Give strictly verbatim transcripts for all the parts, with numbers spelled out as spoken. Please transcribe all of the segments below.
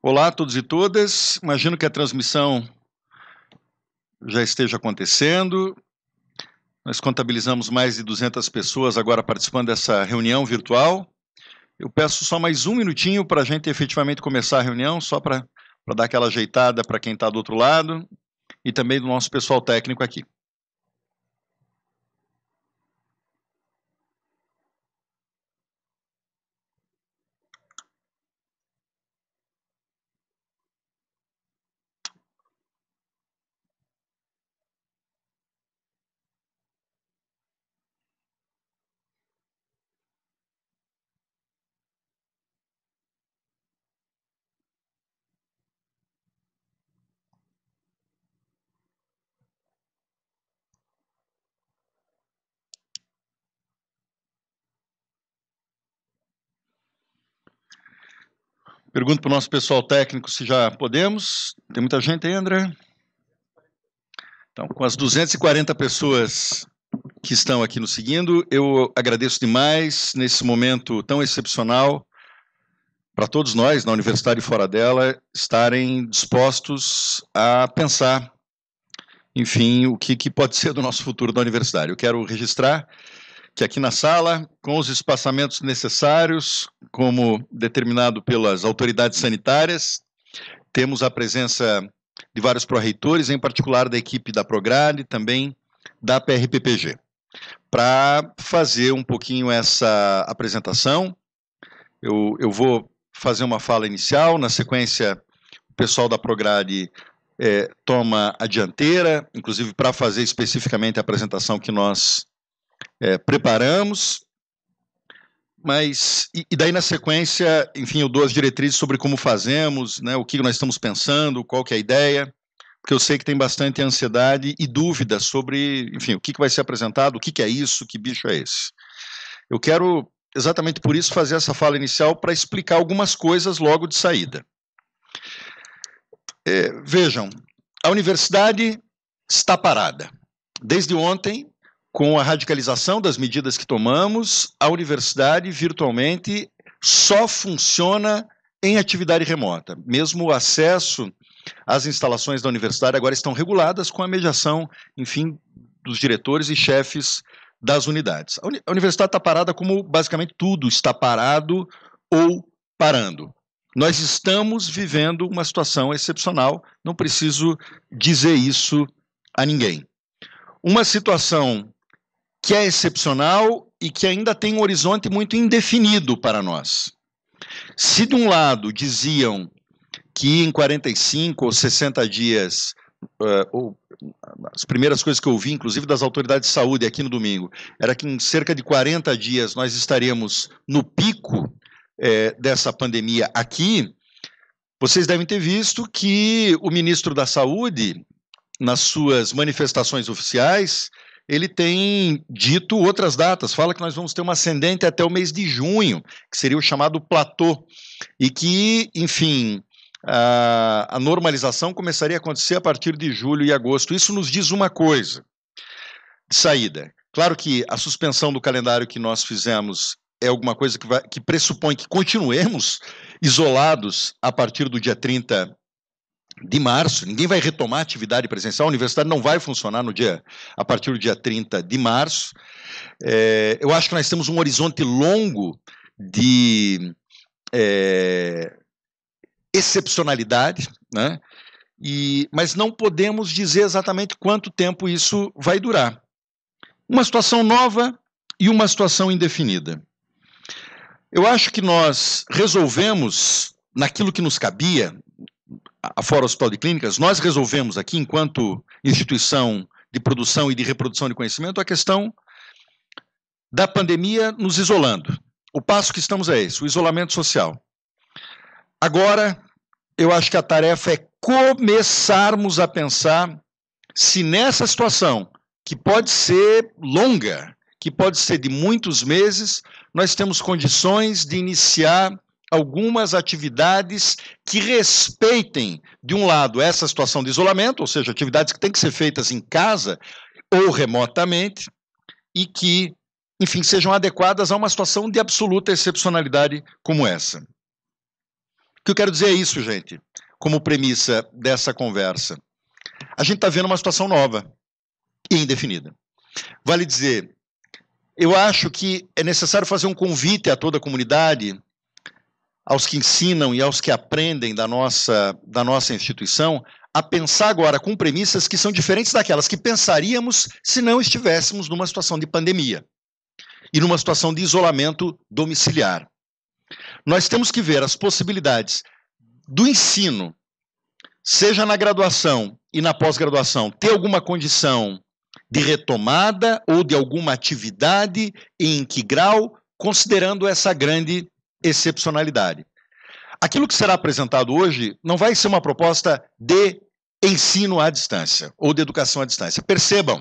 Olá a todos e todas, imagino que a transmissão já esteja acontecendo. Nós contabilizamos mais de duzentas pessoas agora participando dessa reunião virtual. Eu peço só mais um minutinho para a gente efetivamente começar a reunião, só para dar aquela ajeitada para quem está do outro lado e também do nosso pessoal técnico aqui. Pergunto para o nosso pessoal técnico se já podemos. Tem muita gente aí, André? Então, com as duzentas e quarenta pessoas que estão aqui nos seguindo, eu agradeço demais nesse momento tão excepcional para todos nós, na universidade e fora dela, estarem dispostos a pensar, enfim, o que, que pode ser do nosso futuro da universidade. Eu quero registrar que aqui na sala, com os espaçamentos necessários, como determinado pelas autoridades sanitárias, temos a presença de vários pró-reitores, em particular da equipe da Prograde, também da P R P P G. Para fazer um pouquinho essa apresentação, eu, eu vou fazer uma fala inicial, na sequência o pessoal da Prograde é, toma a dianteira, inclusive para fazer especificamente a apresentação que nós É, preparamos, mas, e, e daí na sequência, enfim, eu dou as diretrizes sobre como fazemos, né, o que nós estamos pensando, qual que é a ideia, porque eu sei que tem bastante ansiedade e dúvida sobre, enfim, o que, que vai ser apresentado, o que, que é isso, que bicho é esse. Eu quero, exatamente por isso, fazer essa fala inicial para explicar algumas coisas logo de saída. É, vejam, a universidade está parada. Desde ontem, com a radicalização das medidas que tomamos, a universidade virtualmente só funciona em atividade remota. Mesmo o acesso às instalações da universidade agora estão reguladas com a mediação, enfim, dos diretores e chefes das unidades. A, uni a universidade está parada como basicamente tudo está parado ou parando. Nós estamos vivendo uma situação excepcional, não preciso dizer isso a ninguém. Uma situação que é excepcional e que ainda tem um horizonte muito indefinido para nós. Se de um lado diziam que em quarenta e cinco ou sessenta dias, uh, ou, as primeiras coisas que eu ouvi, inclusive das autoridades de saúde aqui no domingo, era que em cerca de quarenta dias nós estaríamos no pico eh, dessa pandemia aqui, vocês devem ter visto que o ministro da Saúde, nas suas manifestações oficiais, ele tem dito outras datas, fala que nós vamos ter uma ascendente até o mês de junho, que seria o chamado platô, e que, enfim, a, a normalização começaria a acontecer a partir de julho e agosto. Isso nos diz uma coisa, de saída. Claro que a suspensão do calendário que nós fizemos é alguma coisa que, vai, que pressupõe que continuemos isolados a partir do dia trinta de março, ninguém vai retomar a atividade presencial, a universidade não vai funcionar no dia, a partir do dia trinta de março. É, eu acho que nós temos um horizonte longo de é, excepcionalidade, né? E, mas não podemos dizer exatamente quanto tempo isso vai durar. Uma situação nova e uma situação indefinida. Eu acho que nós resolvemos, naquilo que nos cabia, afora o Hospital de Clínicas, nós resolvemos aqui, enquanto instituição de produção e de reprodução de conhecimento, a questão da pandemia nos isolando. O passo que estamos é esse, o isolamento social. Agora, eu acho que a tarefa é começarmos a pensar se nessa situação, que pode ser longa, que pode ser de muitos meses, nós temos condições de iniciar algumas atividades que respeitem, de um lado, essa situação de isolamento, ou seja, atividades que têm que ser feitas em casa ou remotamente, e que, enfim, sejam adequadas a uma situação de absoluta excepcionalidade como essa. que eu quero dizer é isso, gente, como premissa dessa conversa. A gente está vendo uma situação nova e indefinida. Vale dizer, eu acho que é necessário fazer um convite a toda a comunidade, aos que ensinam e aos que aprendem da nossa, da nossa instituição, a pensar agora com premissas que são diferentes daquelas que pensaríamos se não estivéssemos numa situação de pandemia e numa situação de isolamento domiciliar. Nós temos que ver as possibilidades do ensino, seja na graduação e na pós-graduação, ter alguma condição de retomada ou de alguma atividade e em que grau, considerando essa grande excepcionalidade. Aquilo que será apresentado hoje não vai ser uma proposta de ensino à distância ou de educação à distância. Percebam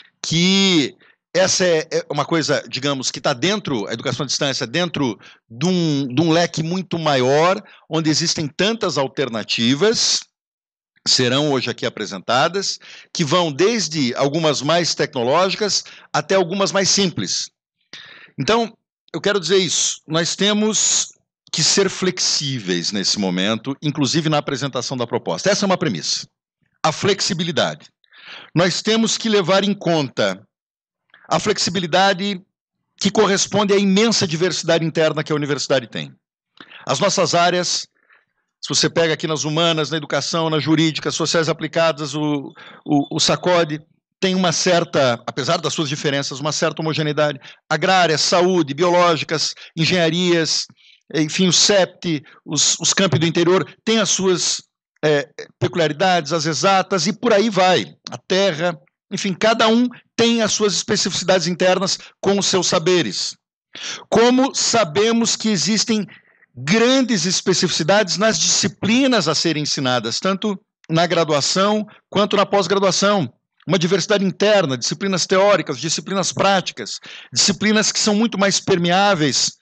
que essa é uma coisa, digamos, que está dentro, a educação à distância, dentro de um, de um leque muito maior, onde existem tantas alternativas, serão hoje aqui apresentadas, que vão desde algumas mais tecnológicas até algumas mais simples. Então, eu quero dizer isso, nós temos que ser flexíveis nesse momento, inclusive na apresentação da proposta. Essa é uma premissa. A flexibilidade. Nós temos que levar em conta a flexibilidade que corresponde à imensa diversidade interna que a universidade tem. As nossas áreas, se você pega aqui nas humanas, na educação, na jurídica, sociais aplicadas, o, o, o SACODE, tem uma certa, apesar das suas diferenças, uma certa homogeneidade. Agrária, saúde, biológicas, engenharias, enfim, o SEPT, os, os campi do interior, têm as suas é, peculiaridades, as exatas, e por aí vai. A terra, enfim, cada um tem as suas especificidades internas com os seus saberes. Como sabemos que existem grandes especificidades nas disciplinas a serem ensinadas, tanto na graduação quanto na pós-graduação. Uma diversidade interna, disciplinas teóricas, disciplinas práticas, disciplinas que são muito mais permeáveis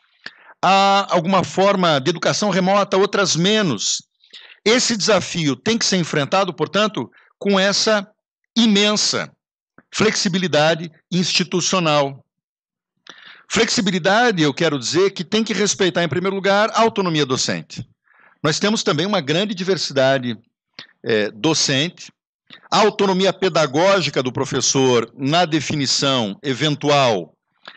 a alguma forma de educação remota, outras menos. Esse desafio tem que ser enfrentado, portanto, com essa imensa flexibilidade institucional. Flexibilidade, eu quero dizer, que tem que respeitar, em primeiro lugar, a autonomia docente. Nós temos também uma grande diversidade é, docente, a autonomia pedagógica do professor na definição eventual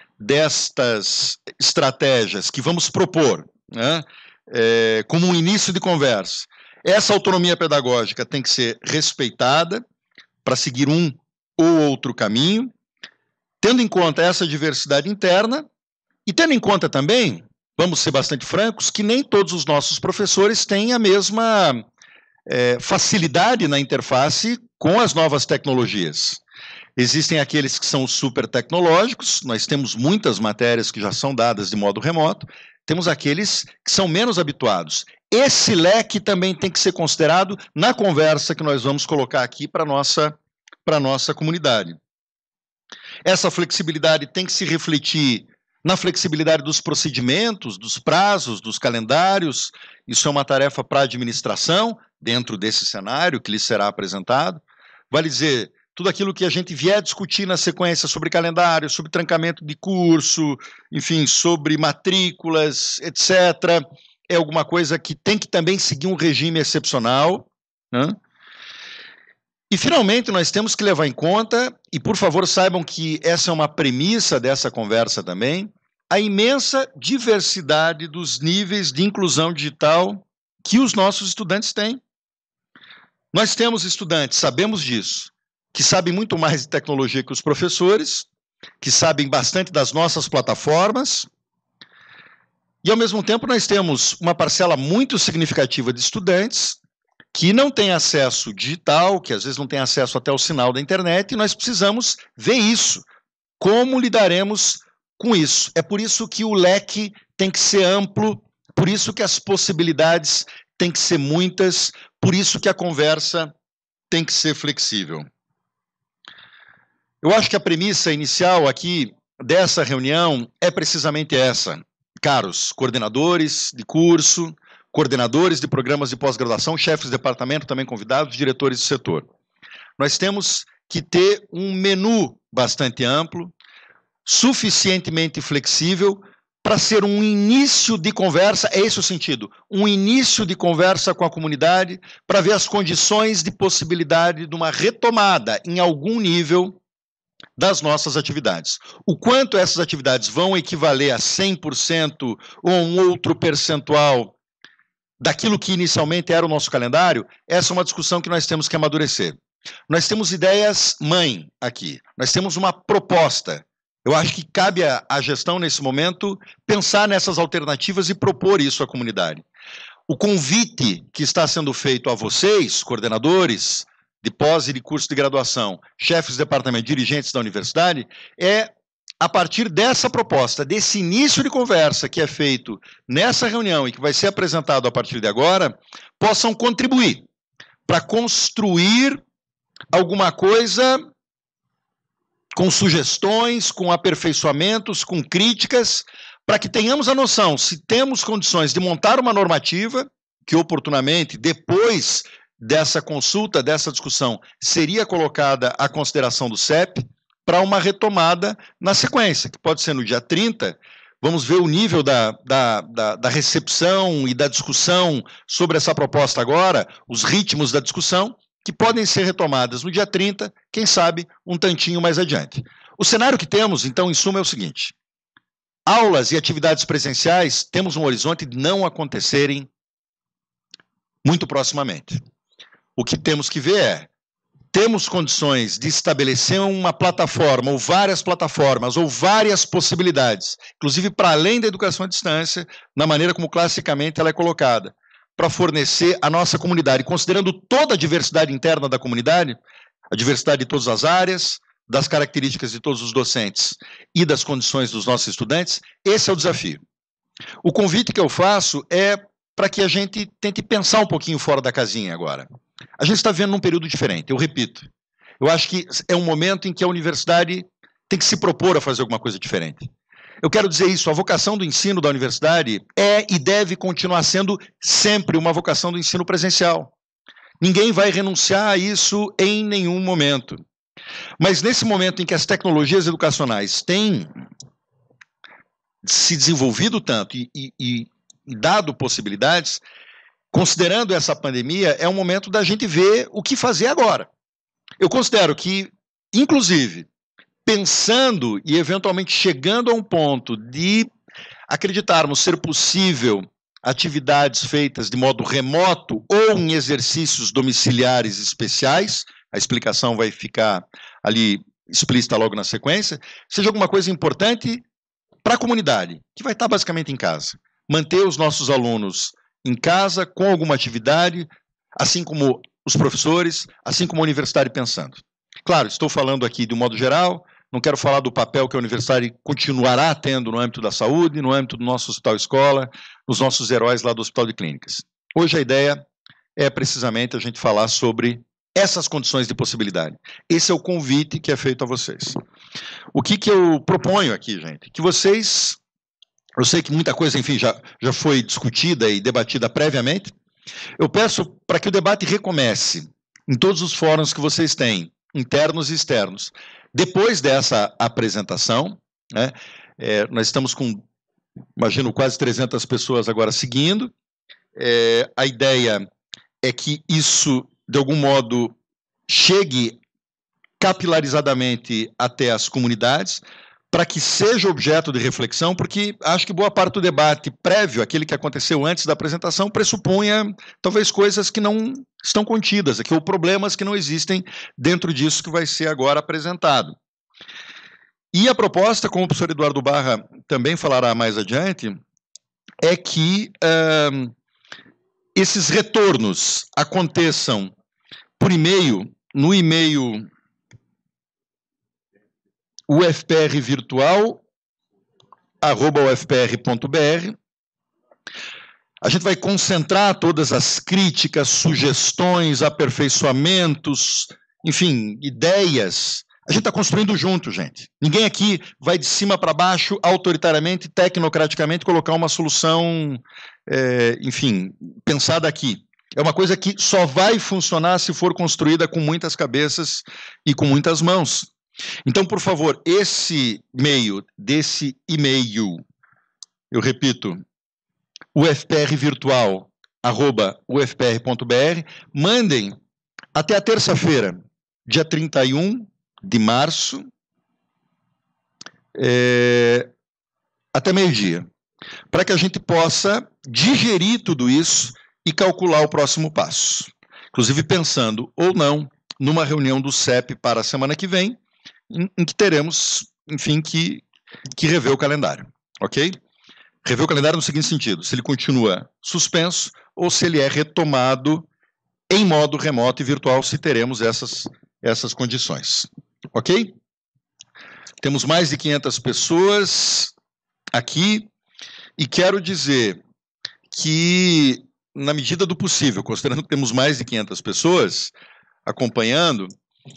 destas estratégias que vamos propor, né, é, como um início de conversa. Essa autonomia pedagógica tem que ser respeitada para seguir um ou outro caminho, tendo em conta essa diversidade interna e tendo em conta também, vamos ser bastante francos, que nem todos os nossos professores têm a mesma é, facilidade na interface com as novas tecnologias. Existem aqueles que são super tecnológicos, nós temos muitas matérias que já são dadas de modo remoto, temos aqueles que são menos habituados. Esse leque também tem que ser considerado na conversa que nós vamos colocar aqui para a nossa, para a nossa comunidade. Essa flexibilidade tem que se refletir na flexibilidade dos procedimentos, dos prazos, dos calendários. Isso é uma tarefa para a administração, dentro desse cenário que lhe será apresentado. Vale dizer, tudo aquilo que a gente vier discutir na sequência sobre calendário, sobre trancamento de curso, enfim, sobre matrículas, etcétera, é alguma coisa que tem que também seguir um regime excepcional, né? E, finalmente, nós temos que levar em conta, e por favor saibam que essa é uma premissa dessa conversa também, a imensa diversidade dos níveis de inclusão digital que os nossos estudantes têm. Nós temos estudantes, sabemos disso, que sabem muito mais de tecnologia que os professores, que sabem bastante das nossas plataformas, e, ao mesmo tempo, nós temos uma parcela muito significativa de estudantes que não tem acesso digital, que às vezes não tem acesso até ao sinal da internet, e nós precisamos ver isso. Como lidaremos com isso? É por isso que o leque tem que ser amplo, por isso que as possibilidades têm que ser muitas, por isso que a conversa tem que ser flexível. Eu acho que a premissa inicial aqui dessa reunião é precisamente essa. Caros coordenadores de curso, coordenadores de programas de pós-graduação, chefes de departamento também convidados, diretores de setor. Nós temos que ter um menu bastante amplo, suficientemente flexível, para ser um início de conversa, é esse o sentido, um início de conversa com a comunidade, para ver as condições de possibilidade de uma retomada em algum nível das nossas atividades. O quanto essas atividades vão equivaler a cem por cento ou um outro percentual daquilo que inicialmente era o nosso calendário, essa é uma discussão que nós temos que amadurecer. Nós temos ideias mãe aqui, nós temos uma proposta. Eu acho que cabe à gestão, nesse momento, pensar nessas alternativas e propor isso à comunidade. O convite que está sendo feito a vocês, coordenadores de pós e de curso de graduação, chefes de departamento, dirigentes da universidade, é a partir dessa proposta, desse início de conversa que é feito nessa reunião e que vai ser apresentado a partir de agora, possam contribuir para construir alguma coisa com sugestões, com aperfeiçoamentos, com críticas, para que tenhamos a noção se temos condições de montar uma normativa que oportunamente, depois dessa consulta, dessa discussão, seria colocada à consideração do C E P para uma retomada na sequência, que pode ser no dia trinta. Vamos ver o nível da, da, da, da recepção e da discussão sobre essa proposta agora, os ritmos da discussão, que podem ser retomadas no dia trinta, quem sabe um tantinho mais adiante. O cenário que temos, então, em suma, é o seguinte: aulas e atividades presenciais temos um horizonte de não acontecerem muito proximamente. O que temos que ver é, temos condições de estabelecer uma plataforma, ou várias plataformas, ou várias possibilidades, inclusive para além da educação à distância, na maneira como classicamente ela é colocada, para fornecer à nossa comunidade, considerando toda a diversidade interna da comunidade, a diversidade de todas as áreas, das características de todos os docentes e das condições dos nossos estudantes, esse é o desafio. O convite que eu faço é para que a gente tente pensar um pouquinho fora da casinha agora. A gente está vivendo num período diferente, eu repito. Eu acho que é um momento em que a universidade tem que se propor a fazer alguma coisa diferente. Eu quero dizer isso, a vocação do ensino da universidade é e deve continuar sendo sempre uma vocação do ensino presencial. Ninguém vai renunciar a isso em nenhum momento. Mas nesse momento em que as tecnologias educacionais têm se desenvolvido tanto e, e, e dado possibilidades, considerando essa pandemia, é um momento da gente ver o que fazer agora. Eu considero que, inclusive, pensando e eventualmente chegando a um ponto de acreditarmos ser possível atividades feitas de modo remoto ou em exercícios domiciliares especiais, a explicação vai ficar ali explícita logo na sequência, seja alguma coisa importante para a comunidade, que vai estar basicamente em casa. Manter os nossos alunos em casa com alguma atividade, assim como os professores, assim como a universidade pensando. Claro, estou falando aqui de um modo geral, não quero falar do papel que a universidade continuará tendo no âmbito da saúde, no âmbito do nosso hospital-escola, nos nossos heróis lá do Hospital de Clínicas. Hoje a ideia é precisamente a gente falar sobre essas condições de possibilidade. Esse é o convite que é feito a vocês. O que, que eu proponho aqui, gente? Que vocês... Eu sei que muita coisa, enfim, já, já foi discutida e debatida previamente. Eu peço para que o debate recomece em todos os fóruns que vocês têm, internos e externos. Depois dessa apresentação, né, é, nós estamos com, imagino, quase trezentas pessoas agora seguindo. É, a ideia é que isso, de algum modo, chegue capilarizadamente até as comunidades, para que seja objeto de reflexão, porque acho que boa parte do debate prévio, aquele que aconteceu antes da apresentação, pressupunha talvez coisas que não estão contidas aqui, ou problemas que não existem dentro disso que vai ser agora apresentado. E a proposta, como o professor Eduardo Barra também falará mais adiante, é que uh, esses retornos aconteçam por e-mail, no e-mail u f p r virtual arroba u f p r ponto b r. A gente vai concentrar todas as críticas, sugestões, aperfeiçoamentos, enfim, ideias. A gente está construindo junto, gente. Ninguém aqui vai de cima para baixo, autoritariamente, tecnocraticamente, colocar uma solução, é, enfim, pensada aqui. É uma coisa que só vai funcionar se for construída com muitas cabeças e com muitas mãos. Então, por favor, esse meio desse e-mail Eu repito, u f p r virtual arroba u f p r ponto b r. Mandem até a terça-feira, dia trinta e um de março, é, até meio-dia, para que a gente possa digerir tudo isso e calcular o próximo passo. Inclusive pensando ou não numa reunião do C E P para a semana que vem, em, em que teremos, enfim, que, que rever o calendário, ok? Rever o calendário no seguinte sentido: se ele continua suspenso ou se ele é retomado em modo remoto e virtual, se teremos essas, essas condições, ok? Temos mais de quinhentas pessoas aqui e quero dizer que, na medida do possível, considerando que temos mais de quinhentas pessoas acompanhando,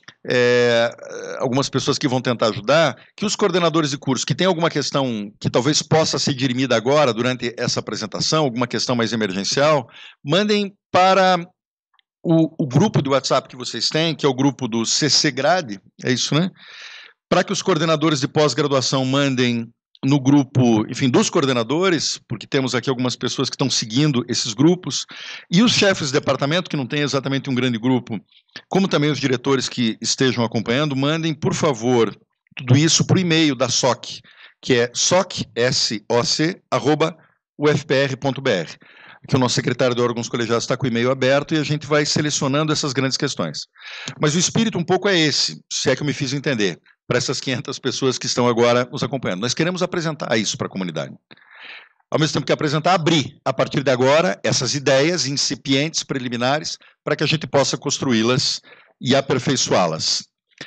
é, algumas pessoas que vão tentar ajudar, que os coordenadores de curso que têm alguma questão que talvez possa ser dirimida agora, durante essa apresentação, alguma questão mais emergencial, mandem para o, o grupo do WhatsApp que vocês têm, que é o grupo do C C Grade, é isso, né? Para que os coordenadores de pós-graduação mandem no grupo, enfim, dos coordenadores, porque temos aqui algumas pessoas que estão seguindo esses grupos, e os chefes de departamento, que não tem exatamente um grande grupo, como também os diretores que estejam acompanhando, mandem, por favor, tudo isso para o e-mail da S O C, que é soc, S O C, arroba u f p r ponto b r. Que o nosso secretário de órgãos colegiados está com o e-mail aberto e a gente vai selecionando essas grandes questões. Mas o espírito um pouco é esse, se é que eu me fiz entender, para essas quinhentas pessoas que estão agora nos acompanhando. Nós queremos apresentar isso para a comunidade. Ao mesmo tempo que apresentar, abrir, a partir de agora, essas ideias incipientes, preliminares, para que a gente possa construí-las e aperfeiçoá-las.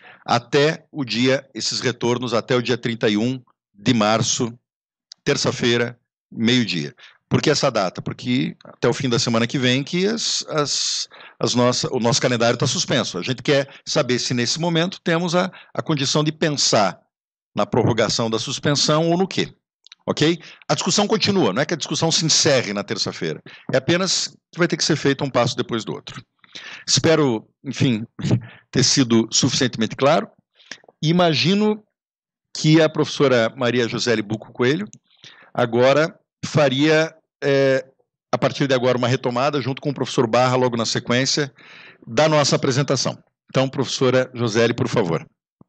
Até o dia, esses retornos, até o dia trinta e um de março, terça-feira, meio-dia. Por que essa data? Porque até o fim da semana que vem que as, as, as nossa, o nosso calendário está suspenso. A gente quer saber se nesse momento temos a, a condição de pensar na prorrogação da suspensão ou no quê. Ok? A discussão continua, não é que a discussão se encerre na terça-feira. É apenas que vai ter que ser feito um passo depois do outro. Espero, enfim, ter sido suficientemente claro. Imagino que a professora Maria Josele Buco Coelho agora faria, é, a partir de agora, uma retomada, junto com o professor Barra, logo na sequência, da nossa apresentação. Então, professora Josele, por favor.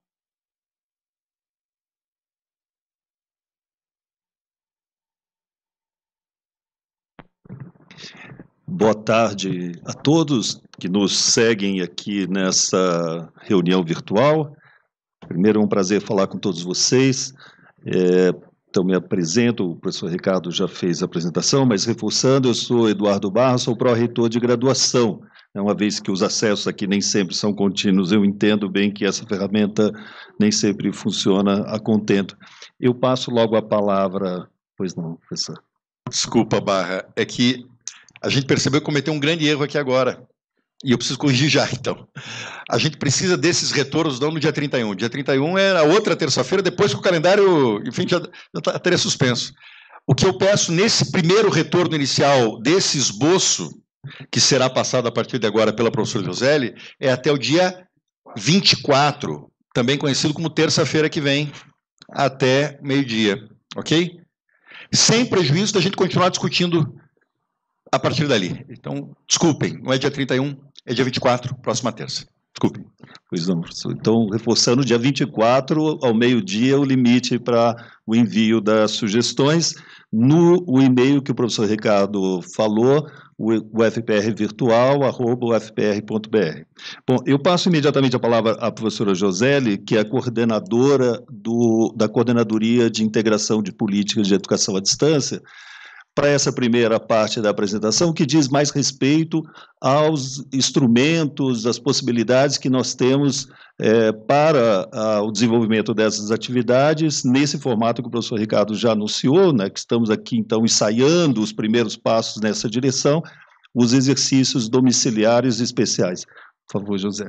Boa tarde a todos que nos seguem aqui nessa reunião virtual. Primeiro, é um prazer falar com todos vocês. É, então, me apresento, o professor Ricardo já fez a apresentação, mas reforçando, eu sou Eduardo Barra, sou pró-reitor de graduação. Uma vez que os acessos aqui nem sempre são contínuos, eu entendo bem que essa ferramenta nem sempre funciona a contento. Eu passo logo a palavra... Pois não, professor. Desculpa, Barra, é que a gente percebeu que cometeu um grande erro aqui agora. E eu preciso corrigir já, então. A gente precisa desses retornos não no dia trinta e um. Dia trinta e um é a outra terça-feira, depois que o calendário, enfim, já, já teria suspenso. O que eu peço nesse primeiro retorno inicial desse esboço, que será passado a partir de agora pela professora Josele, é até o dia vinte e quatro, também conhecido como terça-feira que vem, até meio-dia, ok? Sem prejuízo da gente continuar discutindo a partir dali. Então, desculpem, não é dia trinta e um, é dia vinte e quatro, próxima terça. Desculpem. Pois não, professor. Então, reforçando, dia vinte e quatro, ao meio-dia, o limite para o envio das sugestões. No o e-mail que o professor Ricardo falou, o u f p r virtual arroba u f p r ponto b r. Bom, eu passo imediatamente a palavra à professora Josele, que é a coordenadora do, da Coordenadoria de Integração de Políticas de Educação à Distância, para essa primeira parte da apresentação, que diz mais respeito aos instrumentos, às possibilidades que nós temos é, para a, o desenvolvimento dessas atividades, nesse formato que o professor Ricardo já anunciou, né, que estamos aqui, então, ensaiando os primeiros passos nessa direção, os exercícios domiciliares especiais. Por favor, José.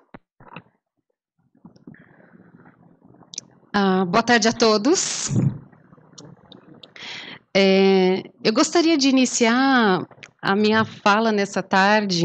Ah, boa tarde a todos. É, eu gostaria de iniciar a minha fala nessa tarde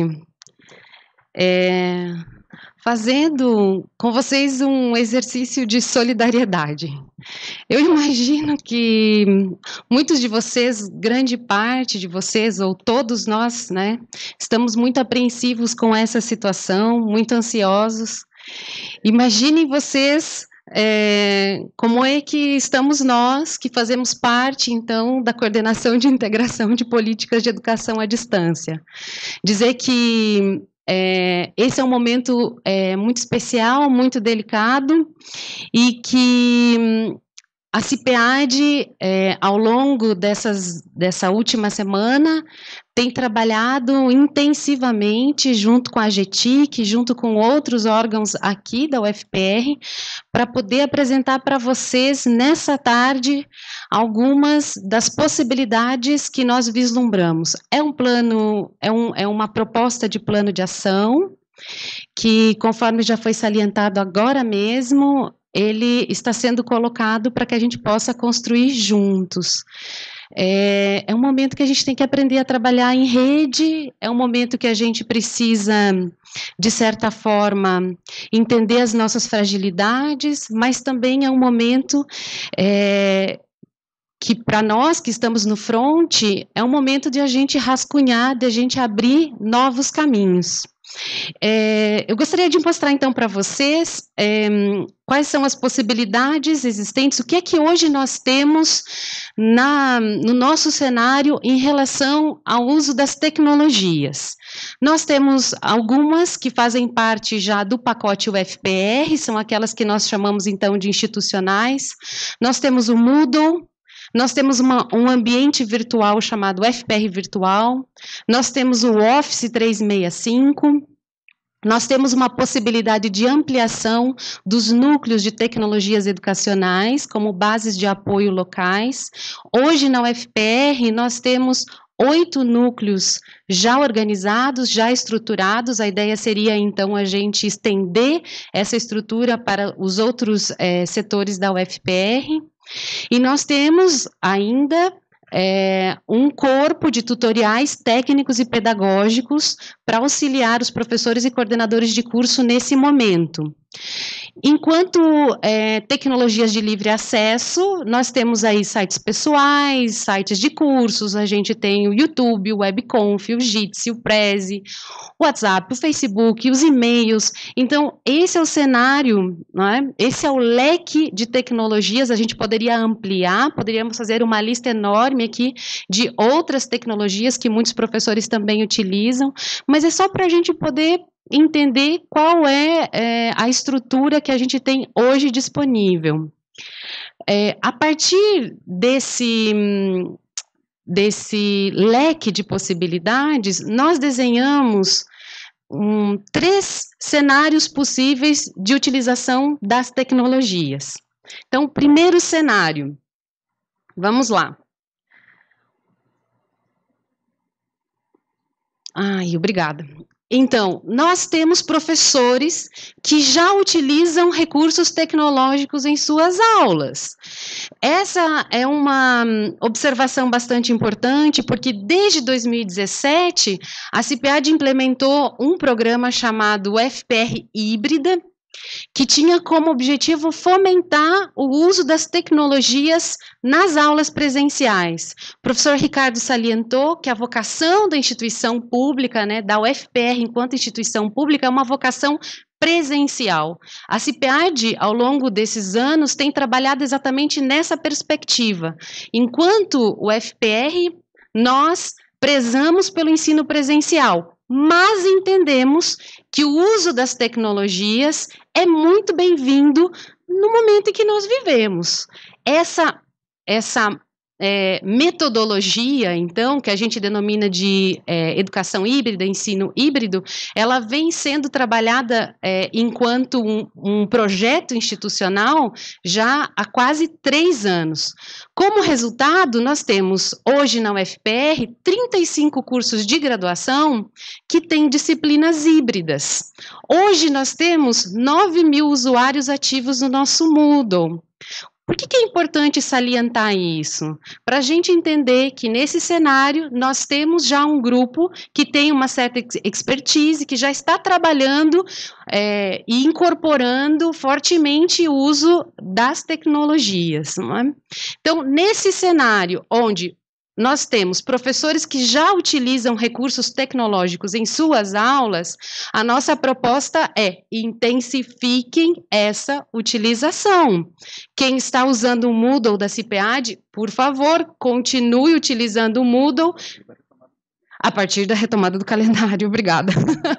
é, fazendo com vocês um exercício de solidariedade. Eu imagino que muitos de vocês, grande parte de vocês, ou todos nós, né, estamos muito apreensivos com essa situação, muito ansiosos. Imaginem vocês é, como é que estamos nós, que fazemos parte, então, da coordenação de integração de políticas de educação à distância. Dizer que é, esse é um momento é, muito especial, muito delicado, e que a CIPEAD, é, ao longo dessas, dessa última semana, tem trabalhado intensivamente junto com a GETIC, junto com outros órgãos aqui da U F P R, para poder apresentar para vocês, nessa tarde, algumas das possibilidades que nós vislumbramos. É um plano, é, um, é uma proposta de plano de ação, que, conforme já foi salientado agora mesmo, ele está sendo colocado para que a gente possa construir juntos. É, é um momento que a gente tem que aprender a trabalhar em rede, é um momento que a gente precisa, de certa forma, entender as nossas fragilidades, mas também é um momento é, que, para nós que estamos no front, é um momento de a gente rascunhar, de a gente abrir novos caminhos. É, eu gostaria de mostrar, então, para vocês é, quais são as possibilidades existentes, o que é que hoje nós temos na, no nosso cenário em relação ao uso das tecnologias. Nós temos algumas que fazem parte já do pacote U F P R, são aquelas que nós chamamos, então, de institucionais. Nós temos o Moodle. Nós temos uma, um ambiente virtual chamado F P R Virtual, nós temos o Office trezentos e sessenta e cinco, nós temos uma possibilidade de ampliação dos núcleos de tecnologias educacionais, como bases de apoio locais. Hoje, na U F P R, nós temos oito núcleos já organizados, já estruturados. A ideia seria, então, a gente estender essa estrutura para os outros é, setores da U F P R. E nós temos ainda é, um corpo de tutoriais técnicos e pedagógicos para auxiliar os professores e coordenadores de curso nesse momento. Enquanto é, tecnologias de livre acesso, nós temos aí sites pessoais, sites de cursos, a gente tem o YouTube, o Webconf, o Jitsi, o Prezi, o WhatsApp, o Facebook, os e-mails. Então, esse é o cenário, né? Esse é o leque de tecnologias, a gente poderia ampliar, poderíamos fazer uma lista enorme aqui de outras tecnologias que muitos professores também utilizam, mas é só para a gente poder entender qual é, é a estrutura que a gente tem hoje disponível. É, a partir desse, desse leque de possibilidades, nós desenhamos um, três cenários possíveis de utilização das tecnologias. Então, primeiro cenário, vamos lá. Ai, obrigada. Então, nós temos professores que já utilizam recursos tecnológicos em suas aulas. Essa é uma observação bastante importante, porque desde dois mil e dezessete, a CIPEAD implementou um programa chamado F P R Híbrida, que tinha como objetivo fomentar o uso das tecnologias nas aulas presenciais. O professor Ricardo salientou que a vocação da instituição pública, né, da U F P R enquanto instituição pública, é uma vocação presencial. A CIPEAD, ao longo desses anos, tem trabalhado exatamente nessa perspectiva. Enquanto o F P R, nós prezamos pelo ensino presencial, mas entendemos que o uso das tecnologias é muito bem-vindo no momento em que nós vivemos. Essa, essa é, metodologia, então, que a gente denomina de é, educação híbrida, ensino híbrido, ela vem sendo trabalhada é, enquanto um, um projeto institucional já há quase três anos. Como resultado, nós temos hoje na U F P R trinta e cinco cursos de graduação que têm disciplinas híbridas. Hoje nós temos nove mil usuários ativos no nosso Moodle. Por que que é importante salientar isso? Para a gente entender que nesse cenário nós temos já um grupo que tem uma certa expertise, que já está trabalhando é, e incorporando fortemente o uso das tecnologias. Não é? Então, nesse cenário onde nós temos professores que já utilizam recursos tecnológicos em suas aulas, a nossa proposta é intensifiquem essa utilização. Quem está usando o Moodle da CIPEAD, por favor, continue utilizando o Moodle a partir da retomada do calendário. Obrigada.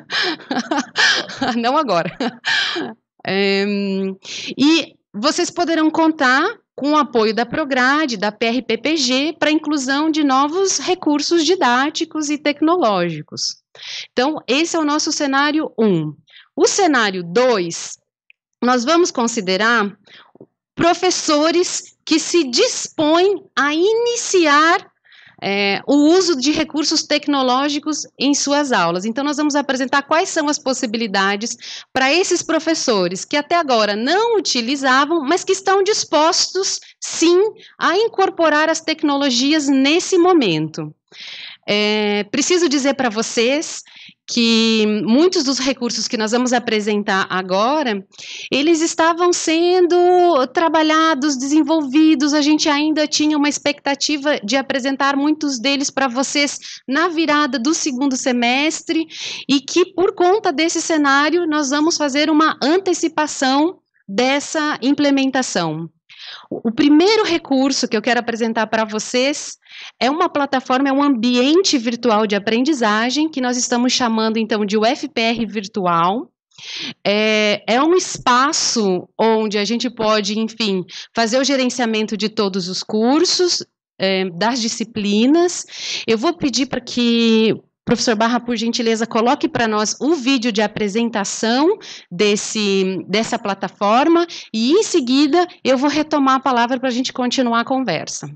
Não agora. É, e vocês poderão contar com o apoio da Prograde, da P R P P G, para a inclusão de novos recursos didáticos e tecnológicos. Então, esse é o nosso cenário um. O cenário dois, nós vamos considerar professores que se dispõem a iniciar É, o uso de recursos tecnológicos em suas aulas. Então, nós vamos apresentar quais são as possibilidades para esses professores que até agora não utilizavam, mas que estão dispostos, sim, a incorporar as tecnologias nesse momento. É, preciso dizer para vocês que muitos dos recursos que nós vamos apresentar agora, eles estavam sendo trabalhados, desenvolvidos, a gente ainda tinha uma expectativa de apresentar muitos deles para vocês na virada do segundo semestre, e que por conta desse cenário nós vamos fazer uma antecipação dessa implementação. O primeiro recurso que eu quero apresentar para vocês é uma plataforma, é um ambiente virtual de aprendizagem, que nós estamos chamando, então, de U F P R Virtual. É, é um espaço onde a gente pode, enfim, fazer o gerenciamento de todos os cursos, é, das disciplinas. Eu vou pedir para que professor Barra, por gentileza, coloque para nós o vídeo de apresentação desse, dessa plataforma e, em seguida, eu vou retomar a palavra para a gente continuar a conversa.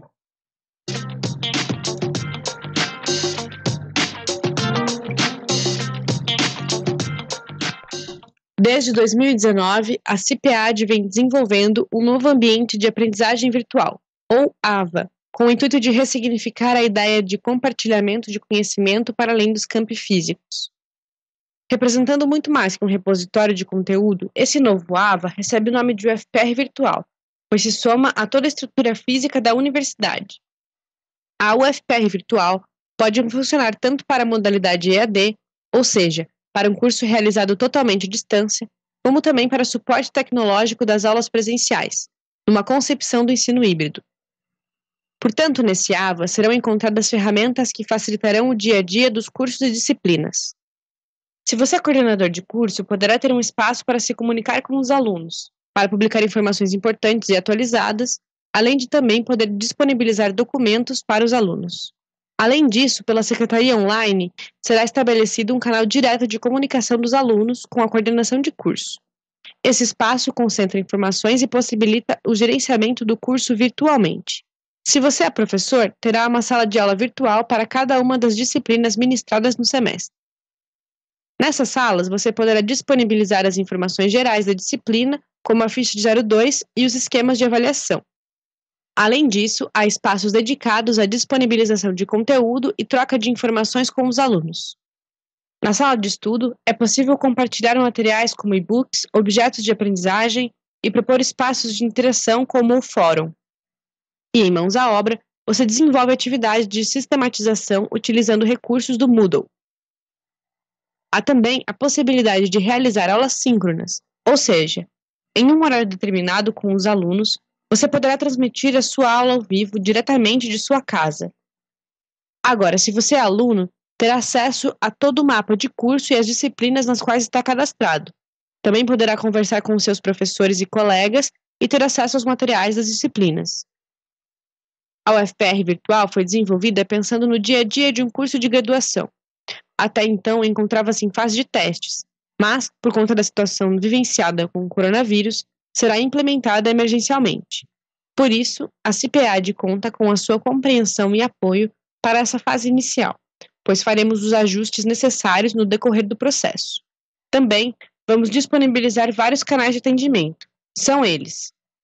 Desde dois mil e dezenove, a CIPEAD vem desenvolvendo um novo ambiente de aprendizagem virtual, ou A V A, com o intuito de ressignificar a ideia de compartilhamento de conhecimento para além dos campi físicos. Representando muito mais que um repositório de conteúdo, esse novo A V A recebe o nome de U F P R Virtual, pois se soma a toda a estrutura física da universidade. A U F P R Virtual pode funcionar tanto para a modalidade E A D, ou seja, para um curso realizado totalmente à distância, como também para o suporte tecnológico das aulas presenciais, numa concepção do ensino híbrido. Portanto, nesse A V A serão encontradas ferramentas que facilitarão o dia a dia dos cursos e disciplinas. Se você é coordenador de curso, poderá ter um espaço para se comunicar com os alunos, para publicar informações importantes e atualizadas, além de também poder disponibilizar documentos para os alunos. Além disso, pela Secretaria Online, será estabelecido um canal direto de comunicação dos alunos com a coordenação de curso. Esse espaço concentra informações e possibilita o gerenciamento do curso virtualmente. Se você é professor, terá uma sala de aula virtual para cada uma das disciplinas ministradas no semestre. Nessas salas, você poderá disponibilizar as informações gerais da disciplina, como a ficha de zero dois e os esquemas de avaliação. Além disso, há espaços dedicados à disponibilização de conteúdo e troca de informações com os alunos. Na sala de estudo, é possível compartilhar materiais como e-books, objetos de aprendizagem e propor espaços de interação como o fórum. E, em mãos à obra, você desenvolve atividades de sistematização utilizando recursos do Moodle. Há também a possibilidade de realizar aulas síncronas, ou seja, em um horário determinado com os alunos, você poderá transmitir a sua aula ao vivo diretamente de sua casa. Agora, se você é aluno, terá acesso a todo o mapa de curso e as disciplinas nas quais está cadastrado. Também poderá conversar com seus professores e colegas e ter acesso aos materiais das disciplinas. A U F P R Virtual foi desenvolvida pensando no dia a dia de um curso de graduação. Até então, encontrava-se em fase de testes, mas, por conta da situação vivenciada com o coronavírus, será implementada emergencialmente. Por isso, a CIPEAD conta com a sua compreensão e apoio para essa fase inicial, pois faremos os ajustes necessários no decorrer do processo. Também vamos disponibilizar vários canais de atendimento. São eles: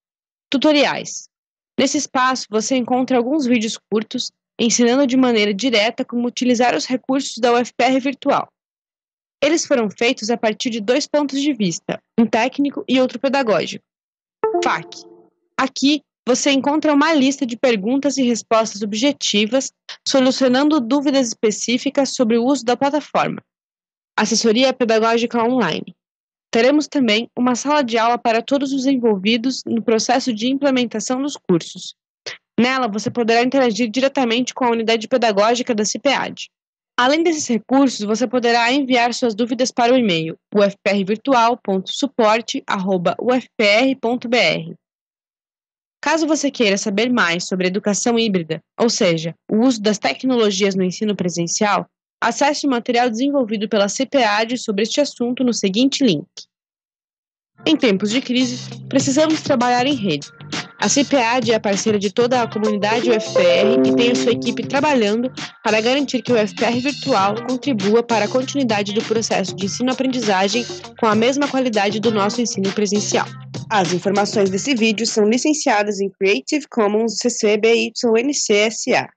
Tutoriais. Nesse espaço, você encontra alguns vídeos curtos ensinando de maneira direta como utilizar os recursos da U F P R Virtual. Eles foram feitos a partir de dois pontos de vista, um técnico e outro pedagógico. F A Q. Aqui, você encontra uma lista de perguntas e respostas objetivas, solucionando dúvidas específicas sobre o uso da plataforma. Assessoria pedagógica online. Teremos também uma sala de aula para todos os envolvidos no processo de implementação dos cursos. Nela, você poderá interagir diretamente com a unidade pedagógica da CIPEAD. Além desses recursos, você poderá enviar suas dúvidas para o e-mail u f p r virtual ponto suporte arroba u f p r ponto b r. Caso você queira saber mais sobre educação híbrida, ou seja, o uso das tecnologias no ensino presencial, acesse o material desenvolvido pela CIPEAD sobre este assunto no seguinte link. Em tempos de crise, precisamos trabalhar em rede. A CIPEAD é a parceira de toda a comunidade U F P R e tem a sua equipe trabalhando para garantir que o U F P R Virtual contribua para a continuidade do processo de ensino-aprendizagem com a mesma qualidade do nosso ensino presencial. As informações desse vídeo são licenciadas em Creative Commons C C B Y N C S A.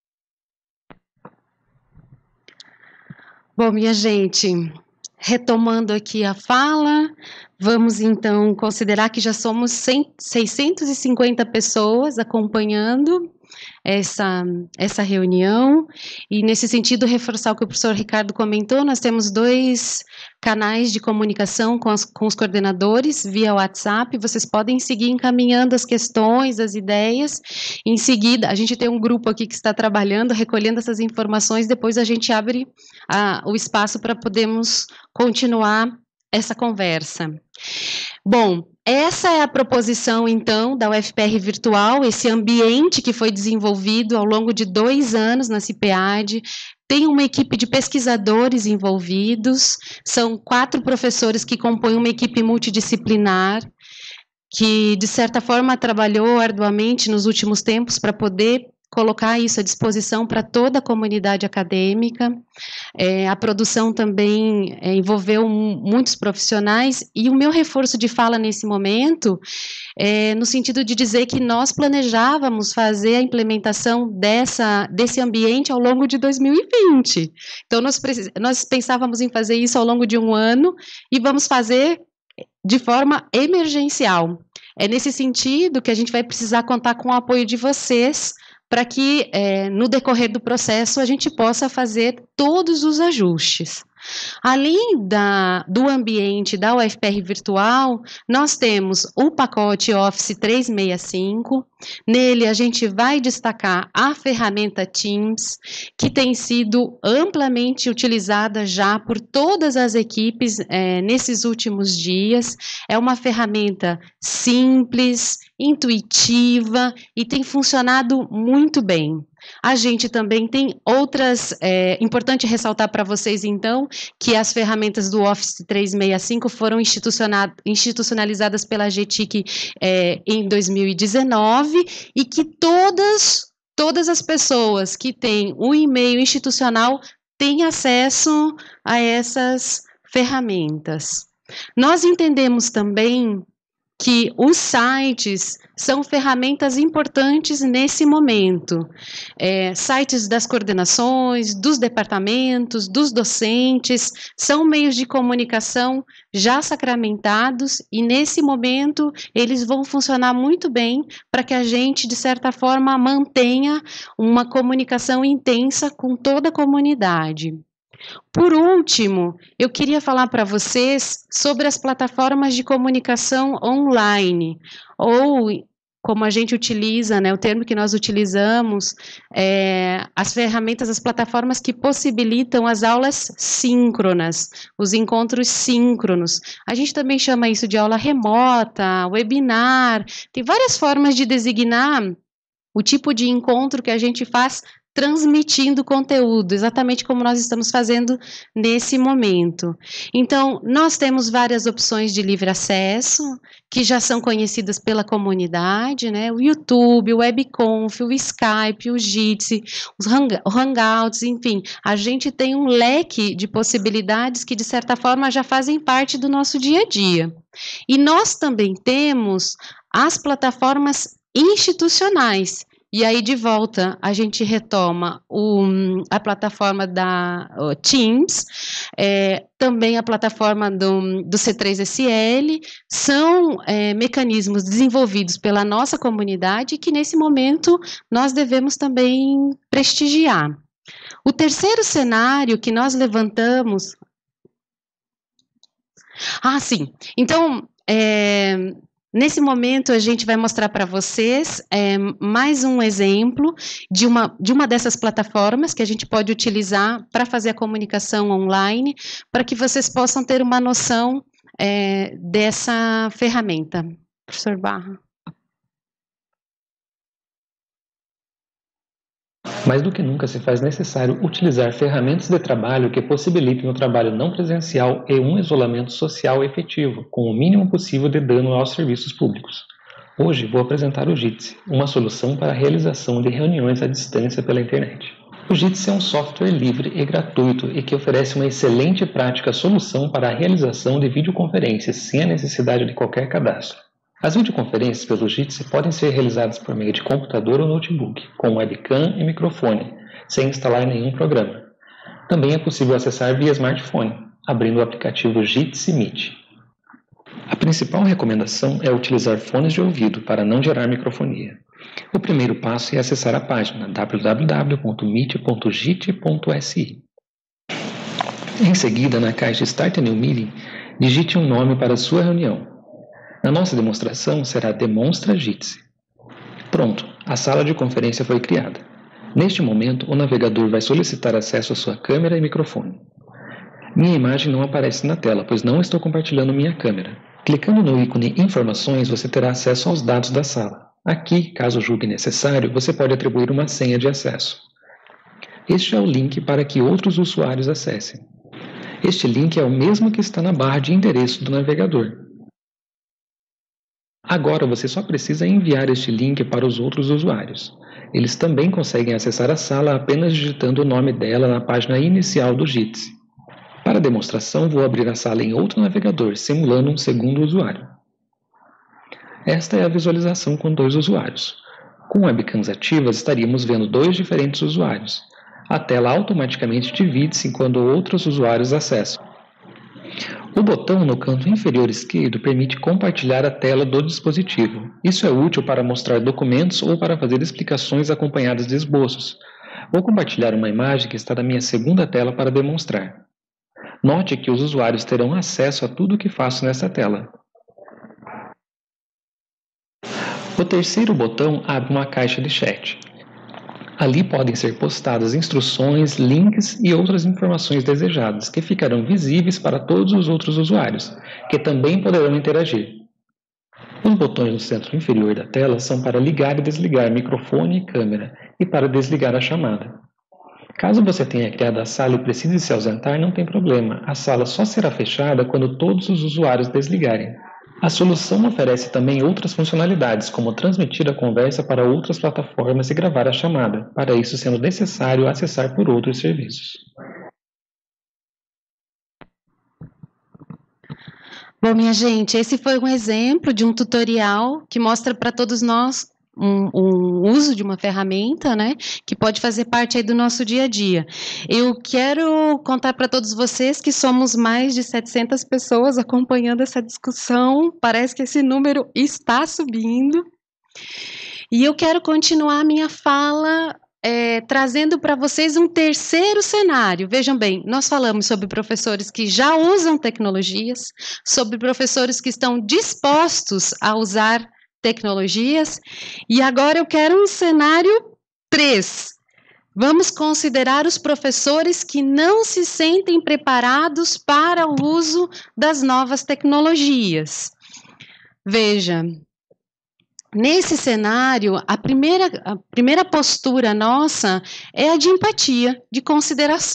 Bom, minha gente, retomando aqui a fala, vamos então considerar que já somos seiscentas e cinquenta pessoas acompanhando essa, essa reunião, e nesse sentido reforçar o que o professor Ricardo comentou. Nós temos dois canais de comunicação com, as, com os coordenadores via WhatsApp. Vocês podem seguir encaminhando as questões, as ideias. Em seguida, a gente tem um grupo aqui que está trabalhando, recolhendo essas informações, depois a gente abre a, o espaço para podermos continuar essa conversa. Bom, essa é a proposição, então, da U F P R Virtual, esse ambiente que foi desenvolvido ao longo de dois anos na CIPEAD. Tem uma equipe de pesquisadores envolvidos, são quatro professores que compõem uma equipe multidisciplinar, que, de certa forma, trabalhou arduamente nos últimos tempos para poder colocar isso à disposição para toda a comunidade acadêmica. É, a produção também é, envolveu muitos profissionais, e o meu reforço de fala nesse momento é no sentido de dizer que nós planejávamos fazer a implementação dessa, desse ambiente ao longo de dois mil e vinte. Então, nós, nós pensávamos em fazer isso ao longo de um ano, e vamos fazer de forma emergencial. É nesse sentido que a gente vai precisar contar com o apoio de vocês, para que, é, no decorrer do processo, a gente possa fazer todos os ajustes. Além da, do ambiente da U F P R Virtual, nós temos o pacote Office trezentos e sessenta e cinco. Nele, a gente vai destacar a ferramenta Teams, que tem sido amplamente utilizada já por todas as equipes é, nesses últimos dias. É uma ferramenta simples, intuitiva e tem funcionado muito bem. A gente também tem outras, é importante ressaltar para vocês, então, que as ferramentas do Office trezentos e sessenta e cinco foram institucionalizadas pela G T I C é, em dois mil e dezenove, e que todas, todas as pessoas que têm um e-mail institucional têm acesso a essas ferramentas. Nós entendemos também que os sites são ferramentas importantes nesse momento. É, sites das coordenações, dos departamentos, dos docentes, são meios de comunicação já sacramentados, e nesse momento eles vão funcionar muito bem para que a gente, de certa forma, mantenha uma comunicação intensa com toda a comunidade. Por último, eu queria falar para vocês sobre as plataformas de comunicação online, ou, como a gente utiliza, né, o termo que nós utilizamos, é, as ferramentas, as plataformas que possibilitam as aulas síncronas, os encontros síncronos. A gente também chama isso de aula remota, webinar, tem várias formas de designar o tipo de encontro que a gente faz transmitindo conteúdo, exatamente como nós estamos fazendo nesse momento. Então, nós temos várias opções de livre acesso, que já são conhecidas pela comunidade, né? O YouTube, o WebConf, o Skype, o Jitsi, os Hangouts, enfim, a gente tem um leque de possibilidades que, de certa forma, já fazem parte do nosso dia a dia. E nós também temos as plataformas institucionais. E aí, de volta, a gente retoma o, a plataforma da o Teams, é, também a plataforma do, do C três S L, são é, mecanismos desenvolvidos pela nossa comunidade que, nesse momento, nós devemos também prestigiar. O terceiro cenário que nós levantamos... Ah, sim. Então, é... nesse momento, a gente vai mostrar para vocês é, mais um exemplo de uma, de uma dessas plataformas que a gente pode utilizar para fazer a comunicação online, para que vocês possam ter uma noção é, dessa ferramenta. Professor Barra. Mais do que nunca se faz necessário utilizar ferramentas de trabalho que possibilitem o trabalho não presencial e um isolamento social efetivo, com o mínimo possível de dano aos serviços públicos. Hoje vou apresentar o Jitsi, uma solução para a realização de reuniões à distância pela internet. O Jitsi é um software livre e gratuito e que oferece uma excelente e prática solução para a realização de videoconferências sem a necessidade de qualquer cadastro. As videoconferências pelo Jitsi podem ser realizadas por meio de computador ou notebook, com webcam e microfone, sem instalar nenhum programa. Também é possível acessar via smartphone, abrindo o aplicativo Jitsi Meet. A principal recomendação é utilizar fones de ouvido para não gerar microfonia. O primeiro passo é acessar a página w w w ponto meet ponto jit ponto s i. Em seguida, na caixa Start a New Meeting, digite um nome para a sua reunião. Na nossa demonstração será Demonstra Jitsi. Pronto, a sala de conferência foi criada. Neste momento, o navegador vai solicitar acesso à sua câmera e microfone. Minha imagem não aparece na tela, pois não estou compartilhando minha câmera. Clicando no ícone Informações, você terá acesso aos dados da sala. Aqui, caso julgue necessário, você pode atribuir uma senha de acesso. Este é o link para que outros usuários acessem. Este link é o mesmo que está na barra de endereço do navegador. Agora você só precisa enviar este link para os outros usuários. Eles também conseguem acessar a sala apenas digitando o nome dela na página inicial do Jitsi. Para a demonstração, vou abrir a sala em outro navegador, simulando um segundo usuário. Esta é a visualização com dois usuários. Com webcams ativas, estaríamos vendo dois diferentes usuários. A tela automaticamente divide-se quando outros usuários acessam. O botão no canto inferior esquerdo permite compartilhar a tela do dispositivo. Isso é útil para mostrar documentos ou para fazer explicações acompanhadas de esboços. Vou compartilhar uma imagem que está na minha segunda tela para demonstrar. Note que os usuários terão acesso a tudo o que faço nessa tela. O terceiro botão abre uma caixa de chat. Ali podem ser postadas instruções, links e outras informações desejadas, que ficarão visíveis para todos os outros usuários, que também poderão interagir. Os botões no centro inferior da tela são para ligar e desligar microfone e câmera, e para desligar a chamada. Caso você tenha criado a sala e precise se ausentar, não tem problema, a sala só será fechada quando todos os usuários desligarem. A solução oferece também outras funcionalidades, como transmitir a conversa para outras plataformas e gravar a chamada, para isso sendo necessário acessar por outros serviços. Bom, minha gente, esse foi um exemplo de um tutorial que mostra para todos nós Um, um uso de uma ferramenta, né, que pode fazer parte aí do nosso dia a dia. Eu quero contar para todos vocês que somos mais de setecentas pessoas acompanhando essa discussão, parece que esse número está subindo, e eu quero continuar a minha fala é, trazendo para vocês um terceiro cenário. Vejam bem, nós falamos sobre professores que já usam tecnologias, sobre professores que estão dispostos a usar tecnologias, e agora eu quero um cenário três. Vamos considerar os professores que não se sentem preparados para o uso das novas tecnologias. Veja, nesse cenário, a primeira, a primeira postura nossa é a de empatia, de consideração.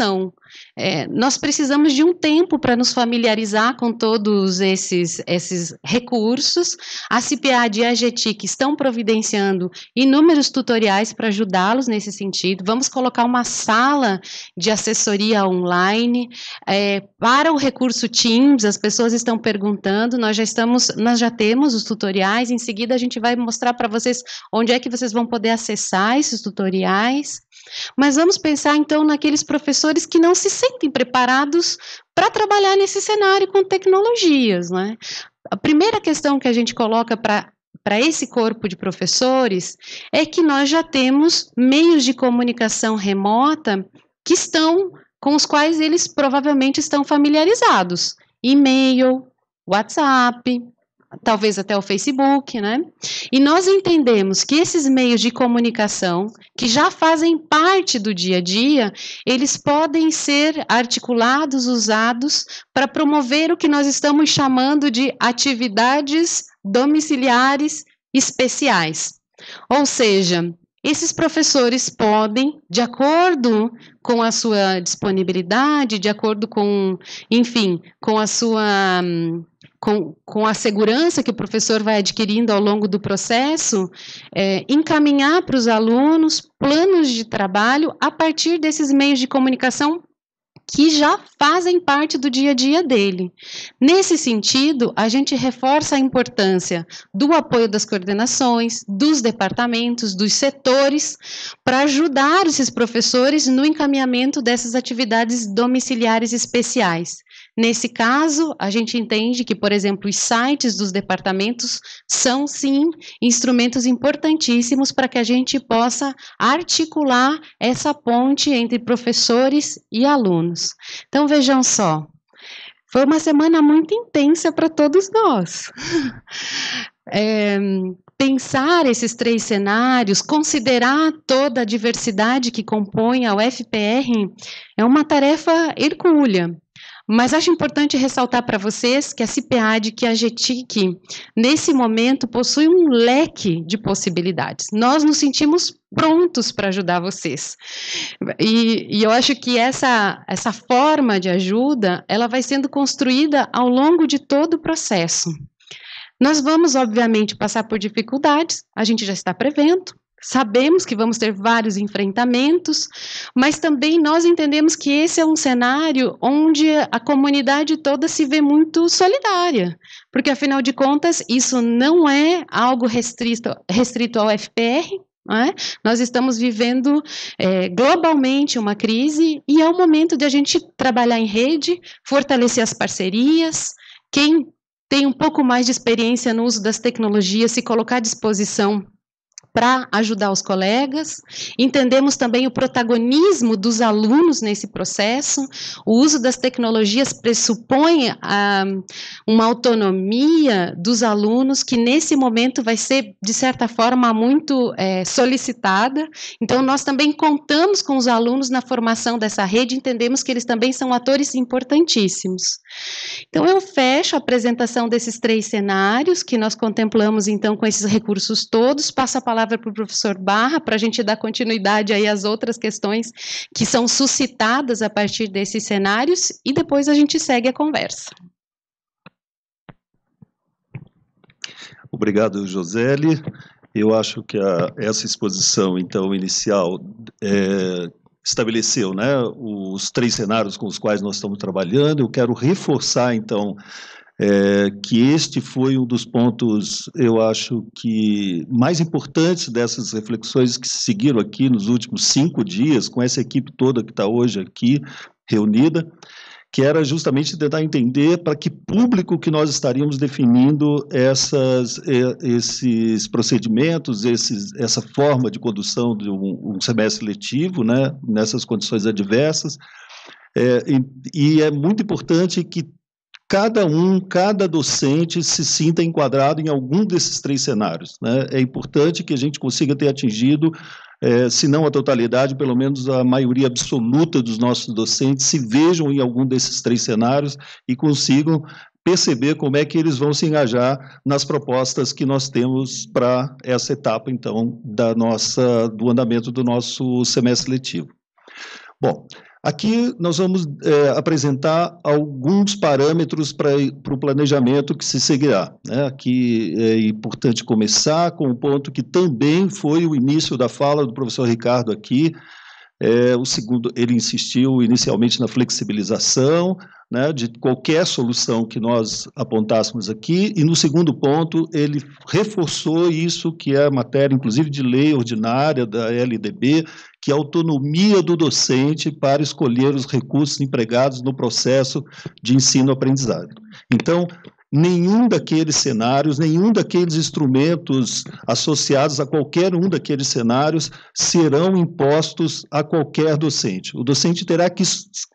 É, nós precisamos de um tempo para nos familiarizar com todos esses, esses recursos. A CIPEAD e a AGETIC estão providenciando inúmeros tutoriais para ajudá-los nesse sentido. Vamos colocar uma sala de assessoria online. É, para o recurso Teams, as pessoas estão perguntando, nós já, estamos, nós já temos os tutoriais, em seguida a gente vai mostrar para vocês onde é que vocês vão poder acessar esses tutoriais. Mas vamos pensar, então, naqueles professores que não se sentem preparados para trabalhar nesse cenário com tecnologias, né? A primeira questão que a gente coloca para para esse corpo de professores é que nós já temos meios de comunicação remota que estão, com os quais eles provavelmente estão familiarizados. E-mail, WhatsApp, talvez até o Facebook, né? E nós entendemos que esses meios de comunicação, que já fazem parte do dia a dia, eles podem ser articulados, usados para promover o que nós estamos chamando de atividades domiciliares especiais. Ou seja, esses professores podem, de acordo com a sua disponibilidade, de acordo com, enfim, com a sua... Com, com a segurança que o professor vai adquirindo ao longo do processo, é, encaminhar para os alunos planos de trabalho a partir desses meios de comunicação que já fazem parte do dia a dia dele. Nesse sentido, a gente reforça a importância do apoio das coordenações, dos departamentos, dos setores, para ajudar esses professores no encaminhamento dessas atividades domiciliares especiais. Nesse caso, a gente entende que, por exemplo, os sites dos departamentos são, sim, instrumentos importantíssimos para que a gente possa articular essa ponte entre professores e alunos. Então, vejam só, foi uma semana muito intensa para todos nós. É, pensar esses três cenários, considerar toda a diversidade que compõe a U F P R é uma tarefa hercúlea. Mas acho importante ressaltar para vocês que a CIPEAD, que a AGETIC, nesse momento, possui um leque de possibilidades. Nós nos sentimos prontos para ajudar vocês. E, e eu acho que essa, essa forma de ajuda, ela vai sendo construída ao longo de todo o processo. Nós vamos, obviamente, passar por dificuldades, a gente já está prevendo. Sabemos que vamos ter vários enfrentamentos, mas também nós entendemos que esse é um cenário onde a comunidade toda se vê muito solidária, porque, afinal de contas, isso não é algo restrito, restrito ao U F P R, né? Nós estamos vivendo é, globalmente uma crise e é o momento de a gente trabalhar em rede, fortalecer as parcerias, quem tem um pouco mais de experiência no uso das tecnologias, se colocar à disposição para ajudar os colegas. Entendemos também o protagonismo dos alunos nesse processo. O uso das tecnologias pressupõe a, uma autonomia dos alunos que, nesse momento, vai ser, de certa forma, muito é, solicitada. Então, nós também contamos com os alunos na formação dessa rede, entendemos que eles também são atores importantíssimos. Então, eu fecho a apresentação desses três cenários que nós contemplamos, então, com esses recursos todos. Passo a palavra para o professor Barra, para a gente dar continuidade aí às outras questões que são suscitadas a partir desses cenários, e depois a gente segue a conversa. Obrigado, Joseli. Eu acho que a, essa exposição, então, inicial, é, estabeleceu, né, os três cenários com os quais nós estamos trabalhando. Eu quero reforçar, então, É, que este foi um dos pontos, eu acho que, mais importantes dessas reflexões que se seguiram aqui nos últimos cinco dias, com essa equipe toda que está hoje aqui reunida, que era justamente tentar entender para que público que nós estaríamos definindo essas, esses procedimentos, esses, essa forma de condução de um, um semestre letivo, né, nessas condições adversas. É, e, e é muito importante que cada um, cada docente se sinta enquadrado em algum desses três cenários, né? É importante que a gente consiga ter atingido, é, se não a totalidade, pelo menos a maioria absoluta dos nossos docentes se vejam em algum desses três cenários e consigam perceber como é que eles vão se engajar nas propostas que nós temos para essa etapa, então, da nossa, do andamento do nosso semestre letivo. Bom, Aqui nós vamos é, apresentar alguns parâmetros para o planejamento que se seguirá, né? Aqui é importante começar com um ponto que também foi o início da fala do professor Ricardo aqui. É, o segundo, ele insistiu inicialmente na flexibilização, né, de qualquer solução que nós apontássemos aqui, e no segundo ponto ele reforçou isso que é a matéria, inclusive de lei ordinária da L D B, que é a autonomia do docente para escolher os recursos empregados no processo de ensino-aprendizagem. Então, nenhum daqueles cenários, nenhum daqueles instrumentos associados a qualquer um daqueles cenários serão impostos a qualquer docente. O docente terá que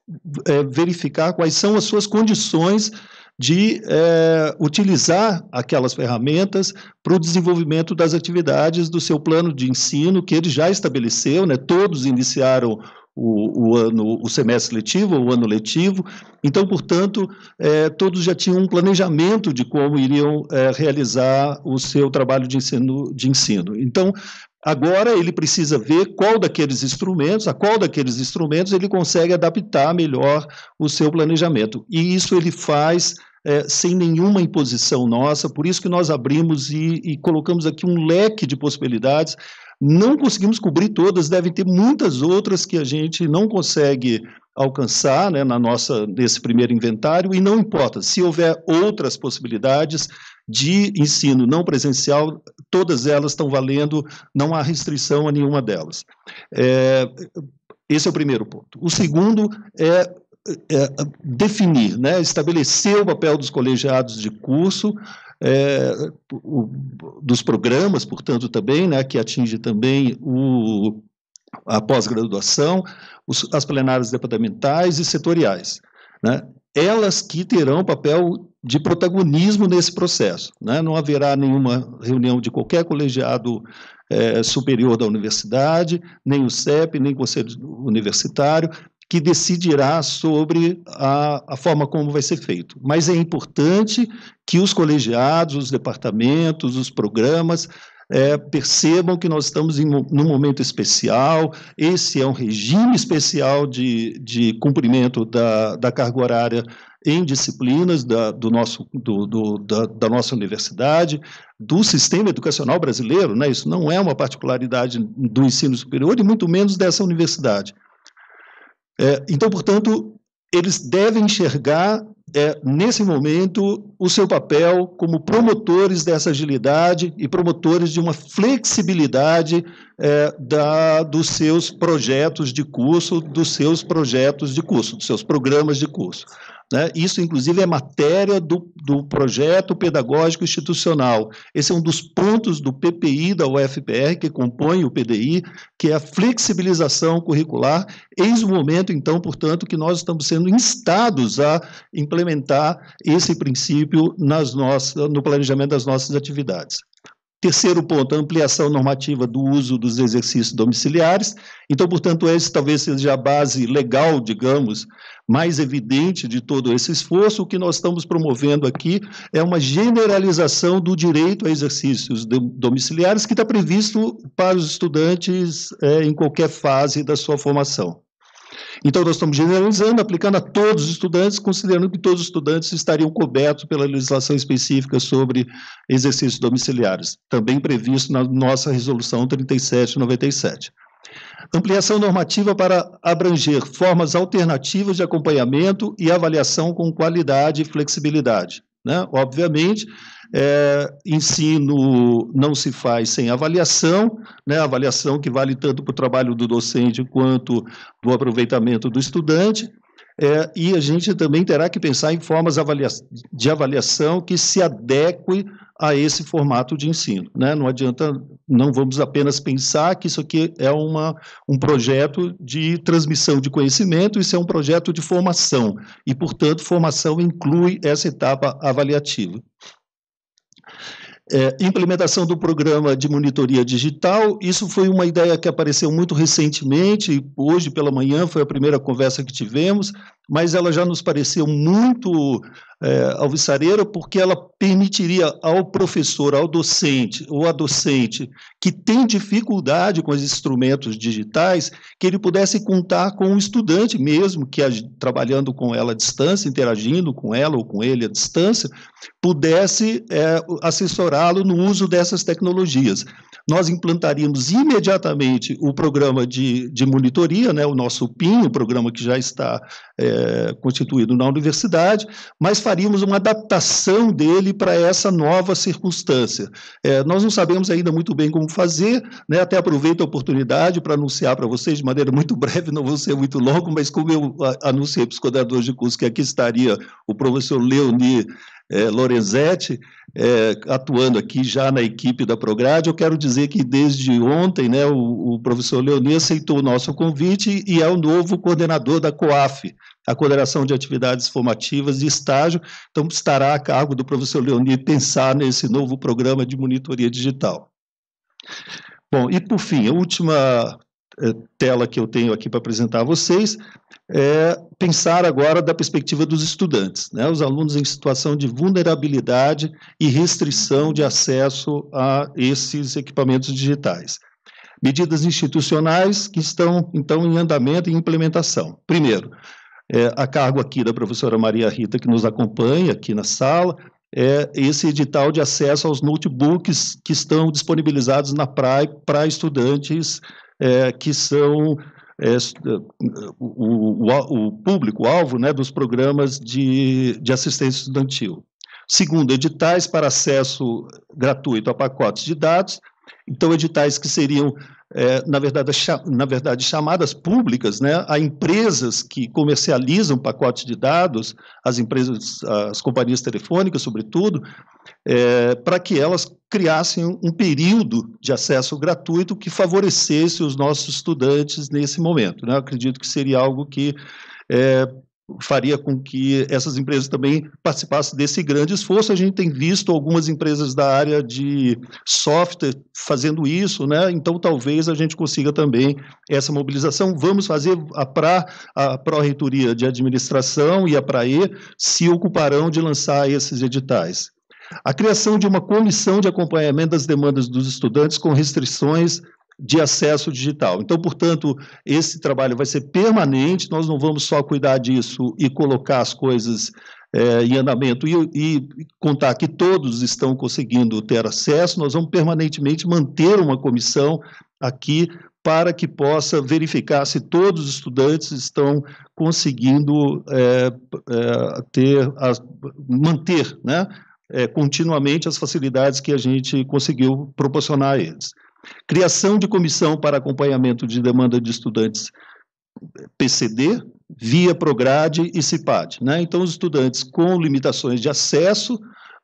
é, verificar quais são as suas condições de é, utilizar aquelas ferramentas para o desenvolvimento das atividades do seu plano de ensino, que ele já estabeleceu, né? Todos iniciaram O, o, ano, o semestre letivo, o ano letivo, então, portanto, é, todos já tinham um planejamento de como iriam é, realizar o seu trabalho de ensino, de ensino. Então, agora ele precisa ver qual daqueles instrumentos, a qual daqueles instrumentos ele consegue adaptar melhor o seu planejamento, e isso ele faz É, sem nenhuma imposição nossa, por isso que nós abrimos e, e colocamos aqui um leque de possibilidades. Não conseguimos cobrir todas, devem ter muitas outras que a gente não consegue alcançar, né, na nossa, nesse primeiro inventário, e não importa, se houver outras possibilidades de ensino não presencial, todas elas estão valendo, não há restrição a nenhuma delas. É, esse é o primeiro ponto. O segundo é É, definir, né, estabelecer o papel dos colegiados de curso, é, o, dos programas, portanto, também, né, que atinge também o, a pós-graduação, as plenárias departamentais e setoriais, né, elas que terão papel de protagonismo nesse processo, né, não haverá nenhuma reunião de qualquer colegiado é, superior da universidade, nem o C E P, nem o Conselho Universitário, que decidirá sobre a, a forma como vai ser feito. Mas é importante que os colegiados, os departamentos, os programas é, percebam que nós estamos em num momento especial, esse é um regime especial de, de cumprimento da, da carga horária em disciplinas da, do nosso, do, do, da, da nossa universidade, do sistema educacional brasileiro, né? Isso não é uma particularidade do ensino superior e muito menos dessa universidade. É, então, portanto, eles devem enxergar, é, nesse momento, o seu papel como promotores dessa agilidade e promotores de uma flexibilidade é, da, dos seus projetos de curso, dos seus projetos de curso, dos seus programas de curso. Né? Isso, inclusive, é matéria do, do projeto pedagógico institucional. Esse é um dos pontos do P P I da U F P R, que compõe o P D I, que é a flexibilização curricular. Eis o momento, então, portanto, que nós estamos sendo instados a implementar esse princípio nas nossas, no planejamento das nossas atividades. Terceiro ponto, a ampliação normativa do uso dos exercícios domiciliares. Então, portanto, esse talvez seja a base legal, digamos, mais evidente de todo esse esforço. O que nós estamos promovendo aqui é uma generalização do direito a exercícios domiciliares que está previsto para os estudantes é, em qualquer fase da sua formação. Então, nós estamos generalizando, aplicando a todos os estudantes, considerando que todos os estudantes estariam cobertos pela legislação específica sobre exercícios domiciliares, também previsto na nossa resolução trinta e sete noventa e sete. Ampliação normativa para abranger formas alternativas de acompanhamento e avaliação com qualidade e flexibilidade. Né? Obviamente, é, ensino não se faz sem avaliação, né? Avaliação que vale tanto para o trabalho do docente quanto do aproveitamento do estudante, é, e a gente também terá que pensar em formas avalia de avaliação que se adequem a esse formato de ensino. Né? Não adianta, não vamos apenas pensar que isso aqui é uma, um projeto de transmissão de conhecimento, isso é um projeto de formação, e, portanto, formação inclui essa etapa avaliativa. É, implementação do programa de monitoria digital, isso foi uma ideia que apareceu muito recentemente, hoje pela manhã foi a primeira conversa que tivemos, mas ela já nos pareceu muito é, alvissareira, porque ela permitiria ao professor, ao docente ou à docente que tem dificuldade com os instrumentos digitais, que ele pudesse contar com um estudante mesmo, que trabalhando com ela à distância, interagindo com ela ou com ele à distância, pudesse é, assessorá-lo no uso dessas tecnologias. Nós implantaríamos imediatamente o programa de, de monitoria, né, o nosso P I M, o programa que já está é, constituído na universidade, mas faríamos uma adaptação dele para essa nova circunstância. É, nós não sabemos ainda muito bem como fazer, né, até aproveito a oportunidade para anunciar para vocês de maneira muito breve, não vou ser muito longo, mas como eu anunciei para os coordenadores de curso que aqui estaria o professor Leoni É, Lorenzetti, é, atuando aqui já na equipe da Prograde, eu quero dizer que desde ontem, né, o, o professor Leoni aceitou o nosso convite e é o novo coordenador da COAF, a Coordenação de Atividades Formativas de Estágio, então estará a cargo do professor Leoni pensar nesse novo programa de monitoria digital. Bom, e por fim, a última é, tela que eu tenho aqui para apresentar a vocês é pensar agora da perspectiva dos estudantes, né, os alunos em situação de vulnerabilidade e restrição de acesso a esses equipamentos digitais. Medidas institucionais que estão, então, em andamento e implementação. Primeiro, é, a cargo aqui da professora Maria Rita, que nos acompanha aqui na sala, é esse edital de acesso aos notebooks que estão disponibilizados na praia para estudantes é, que são É, o, o, o público-alvo, né, dos programas de, de assistência estudantil. Segundo, editais para acesso gratuito a pacotes de dados, então editais que seriam, é, na, verdade, na verdade, chamadas públicas, né, a empresas que comercializam pacotes de dados, as empresas, as companhias telefônicas, sobretudo, é, para que elas criassem um período de acesso gratuito que favorecesse os nossos estudantes nesse momento, né? Eu acredito que seria algo que é, faria com que essas empresas também participassem desse grande esforço. A gente tem visto algumas empresas da área de software fazendo isso, né? Então talvez a gente consiga também essa mobilização. Vamos fazer a PRA, a Pró-Reitoria de Administração e a PRAE se ocuparão de lançar esses editais. A criação de uma comissão de acompanhamento das demandas dos estudantes com restrições de acesso digital. Então, portanto, esse trabalho vai ser permanente, nós não vamos só cuidar disso e colocar as coisas é, em andamento e, e contar que todos estão conseguindo ter acesso, nós vamos permanentemente manter uma comissão aqui para que possa verificar se todos os estudantes estão conseguindo é, é, ter, a, manter, né, é, continuamente as facilidades que a gente conseguiu proporcionar a eles. Criação de comissão para acompanhamento de demanda de estudantes P C D, via Prograde e CIPAD, né? Então, os estudantes com limitações de acesso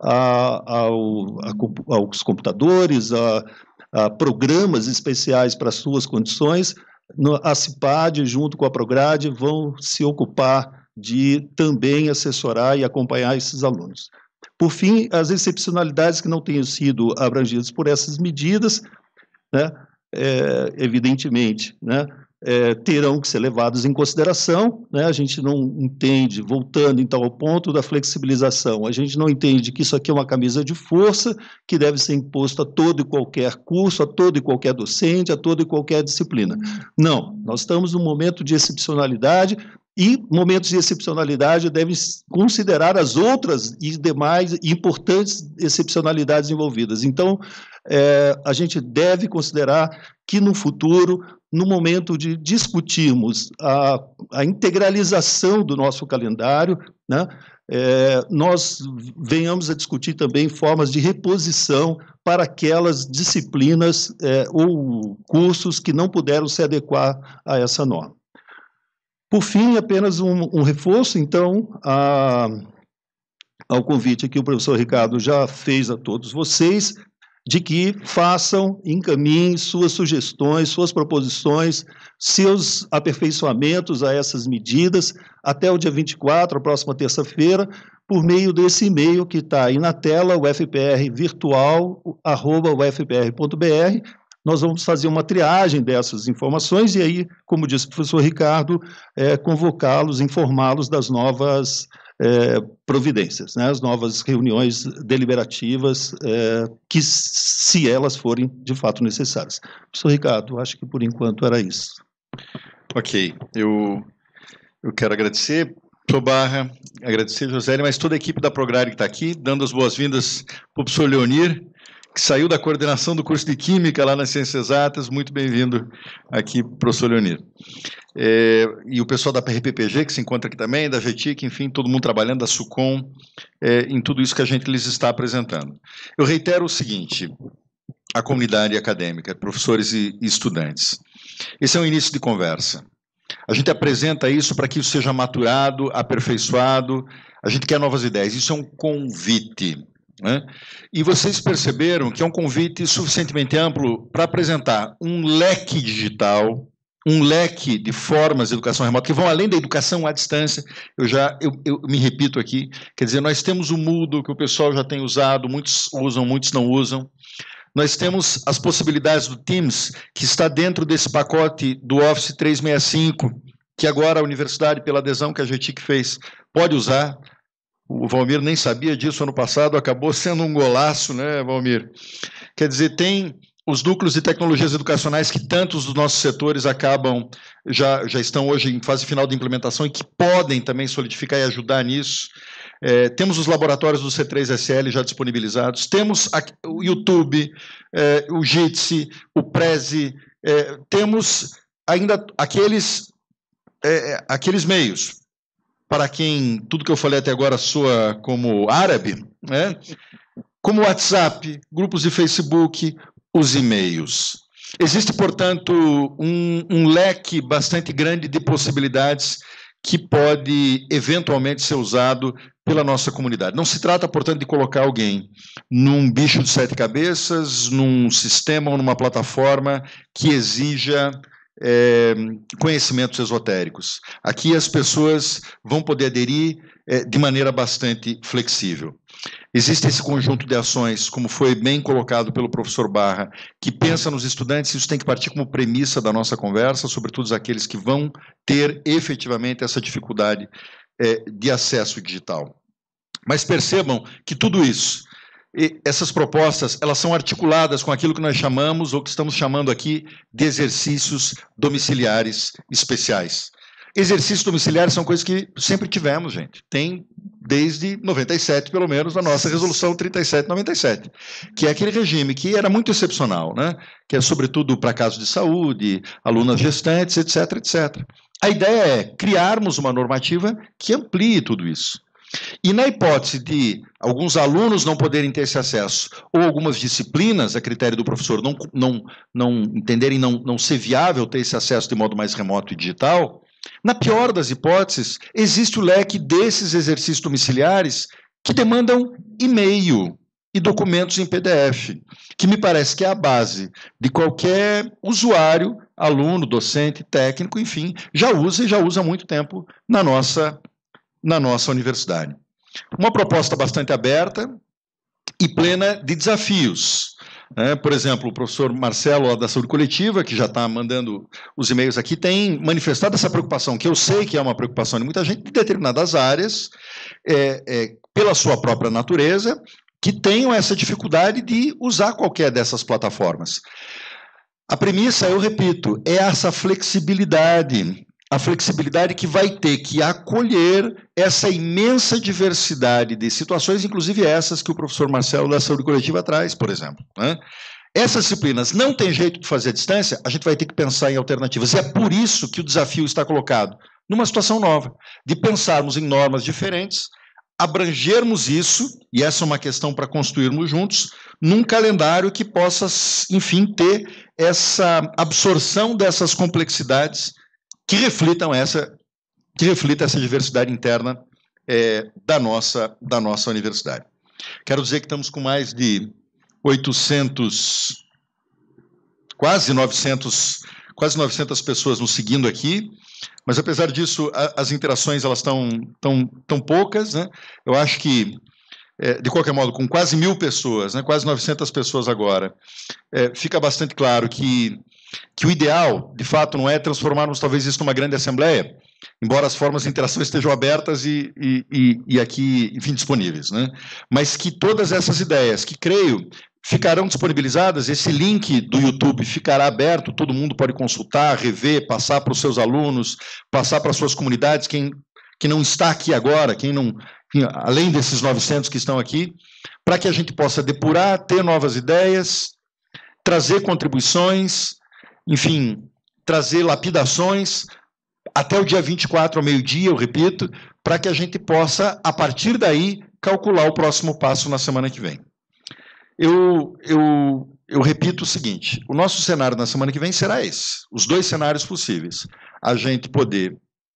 a, ao, a, aos computadores, a, a programas especiais para suas condições, no, a CIPAD, junto com a Prograde, vão se ocupar de também assessorar e acompanhar esses alunos. Por fim, as excepcionalidades que não tenham sido abrangidas por essas medidas, né, é, evidentemente, né, é, terão que ser levados em consideração, né, a gente não entende, voltando então ao ponto da flexibilização, a gente não entende que isso aqui é uma camisa de força que deve ser imposto a todo e qualquer curso, a todo e qualquer docente, a toda e qualquer disciplina. Não, nós estamos num momento de excepcionalidade e momentos de excepcionalidade devem considerar as outras e demais importantes excepcionalidades envolvidas. Então, é, a gente deve considerar que no futuro, no momento de discutirmos a, a integralização do nosso calendário, né, é, nós venhamos a discutir também formas de reposição para aquelas disciplinas é, ou cursos que não puderam se adequar a essa norma. Por fim, apenas um, um reforço, então, a, ao convite que o professor Ricardo já fez a todos vocês, de que façam, encaminhem suas sugestões, suas proposições, seus aperfeiçoamentos a essas medidas até o dia vinte e quatro, a próxima terça-feira, por meio desse e-mail que está aí na tela, o f p r virtual arroba u f p r ponto b r. Nós vamos fazer uma triagem dessas informações e aí, como disse o professor Ricardo, é, convocá-los, informá-los das novas é, providências, né, as novas reuniões deliberativas, é, que se elas forem de fato necessárias. Professor Ricardo, acho que por enquanto era isso. Ok, eu, eu quero agradecer, professor Barra, agradecer, Josélia, mas toda a equipe da Prograde que está aqui, dando as boas-vindas para o professor Leonir, que saiu da coordenação do curso de Química lá nas Ciências Exatas. Muito bem-vindo aqui, professor Leonir. É, e o pessoal da P R P P G, que se encontra aqui também, da G T I C, enfim, todo mundo trabalhando, da SUCOM, é, em tudo isso que a gente lhes está apresentando. Eu reitero o seguinte, a comunidade acadêmica, professores e, e estudantes, esse é um início de conversa. A gente apresenta isso para que isso seja maturado, aperfeiçoado, a gente quer novas ideias, isso é um convite, né? E vocês perceberam que é um convite suficientemente amplo para apresentar um leque digital, um leque de formas de educação remota, que vão além da educação à distância. Eu já eu, eu me repito aqui, quer dizer, nós temos o Moodle, que o pessoal já tem usado, muitos usam, muitos não usam. Nós temos as possibilidades do Teams, que está dentro desse pacote do Office trezentos e sessenta e cinco, que agora a universidade, pela adesão que a G T I C fez, pode usar. O Valmir nem sabia disso ano passado, acabou sendo um golaço, né, Valmir? Quer dizer, tem os núcleos de tecnologias educacionais que tantos dos nossos setores acabam, já, já estão hoje em fase final de implementação e que podem também solidificar e ajudar nisso. É, temos os laboratórios do C três S L já disponibilizados, temos a, o YouTube, é, o Jitsi, o Prezi, é, temos ainda aqueles, é, aqueles meios, para quem tudo que eu falei até agora soa como árabe, né? Como o WhatsApp, grupos de Facebook, os e-mails. Existe, portanto, um, um leque bastante grande de possibilidades que pode eventualmente ser usado pela nossa comunidade. Não se trata, portanto, de colocar alguém num bicho de sete cabeças, num sistema ou numa plataforma que exija é, conhecimentos esotéricos. Aqui as pessoas vão poder aderir é, de maneira bastante flexível. Existe esse conjunto de ações, como foi bem colocado pelo professor Barra, que pensa nos estudantes, isso tem que partir como premissa da nossa conversa, sobretudo aqueles que vão ter efetivamente essa dificuldade é, de acesso digital. Mas percebam que tudo isso, essas propostas, elas são articuladas com aquilo que nós chamamos, ou que estamos chamando aqui, de exercícios domiciliares especiais. Exercícios domiciliares são coisas que sempre tivemos, gente. Tem desde noventa e sete, pelo menos, a nossa resolução trinta e sete noventa e sete, que é aquele regime que era muito excepcional, né? Que é sobretudo para casos de saúde, alunas gestantes, etc, etcétera. A ideia é criarmos uma normativa que amplie tudo isso. E na hipótese de alguns alunos não poderem ter esse acesso, ou algumas disciplinas, a critério do professor, não, não, não entenderem não, não ser viável ter esse acesso de modo mais remoto e digital, na pior das hipóteses, existe o leque desses exercícios domiciliares que demandam e-mail e documentos em P D F, que me parece que é a base de qualquer usuário, aluno, docente, técnico, enfim, já usa e já usa há muito tempo na nossa, na nossa universidade. Uma proposta bastante aberta e plena de desafios. É, por exemplo, o professor Marcelo, da Saúde Coletiva, que já está mandando os e-mails aqui, tem manifestado essa preocupação, que eu sei que é uma preocupação de muita gente, de determinadas áreas, é, é, pela sua própria natureza, que tenham essa dificuldade de usar qualquer dessas plataformas. A premissa, eu repito, é essa flexibilidade, a flexibilidade que vai ter que acolher essa imensa diversidade de situações, inclusive essas que o professor Marcelo da Saúde Coletiva traz, por exemplo, né? Essas disciplinas não tem jeito de fazer à distância, a gente vai ter que pensar em alternativas. E é por isso que o desafio está colocado numa situação nova, de pensarmos em normas diferentes, abrangermos isso, e essa é uma questão para construirmos juntos, num calendário que possa, enfim, ter essa absorção dessas complexidades que reflitam essa, que reflita essa diversidade interna é, da, nossa, da nossa universidade. Quero dizer que estamos com mais de oitocentos, quase novecentos, quase novecentas pessoas nos seguindo aqui, mas apesar disso, a, as interações elas estão tão, tão poucas, né? Eu acho que, é, de qualquer modo, com quase mil pessoas, né, quase novecentas pessoas agora, é, fica bastante claro que, que o ideal, de fato, não é transformarmos talvez isso numa grande assembleia, embora as formas de interação estejam abertas e, e, e, e aqui, enfim, disponíveis, né? Mas que todas essas ideias, que creio, ficarão disponibilizadas, esse link do YouTube ficará aberto, todo mundo pode consultar, rever, passar para os seus alunos, passar para as suas comunidades, quem, quem não está aqui agora, quem não, enfim, além desses novecentos que estão aqui, para que a gente possa depurar, ter novas ideias, trazer contribuições, enfim, trazer lapidações, até o dia vinte e quatro ao meio-dia, eu repito, para que a gente possa, a partir daí, calcular o próximo passo na semana que vem. Eu, eu, eu repito o seguinte, o nosso cenário na semana que vem será esse, os dois cenários possíveis. A gente poder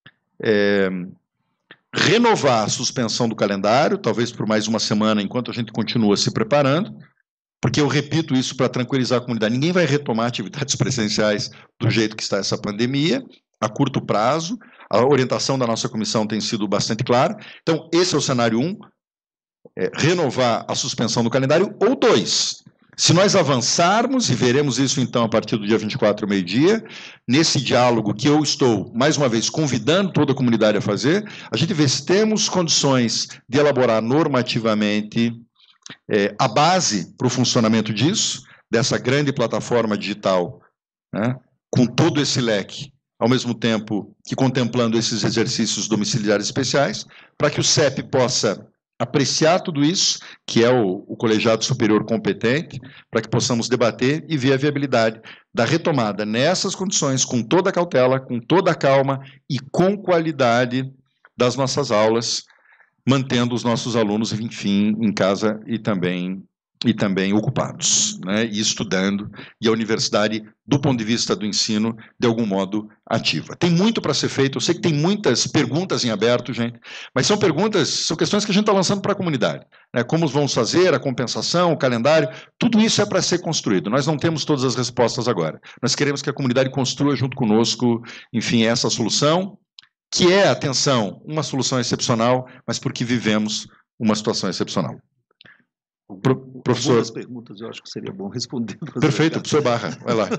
é, renovar a suspensão do calendário, talvez por mais uma semana, enquanto a gente continua se preparando, porque eu repito isso para tranquilizar a comunidade, ninguém vai retomar atividades presenciais do jeito que está essa pandemia, a curto prazo, a orientação da nossa comissão tem sido bastante clara. Então, esse é o cenário um, é, renovar a suspensão do calendário, ou dois, se nós avançarmos, e veremos isso então a partir do dia vinte e quatro, meio-dia, nesse diálogo que eu estou, mais uma vez, convidando toda a comunidade a fazer, a gente vê se temos condições de elaborar normativamente é, a base para o funcionamento disso, dessa grande plataforma digital, né, com todo esse leque, ao mesmo tempo que contemplando esses exercícios domiciliares especiais, para que o C E P possa apreciar tudo isso, que é o, o colegiado superior competente, para que possamos debater e ver a viabilidade da retomada nessas condições, com toda a cautela, com toda a calma e com qualidade das nossas aulas, mantendo os nossos alunos, enfim, em casa e também, e também ocupados, né, e estudando, e a universidade, do ponto de vista do ensino, de algum modo ativa. Tem muito para ser feito, eu sei que tem muitas perguntas em aberto, gente, mas são perguntas, são questões que a gente está lançando para a comunidade, né, como vamos fazer, a compensação, o calendário, tudo isso é para ser construído, nós não temos todas as respostas agora, nós queremos que a comunidade construa junto conosco, enfim, essa solução, que é, atenção, uma solução excepcional, mas porque vivemos uma situação excepcional. Pro, professor... Algumas perguntas eu acho que seria bom responder. Perfeito, professor Barra, vai lá.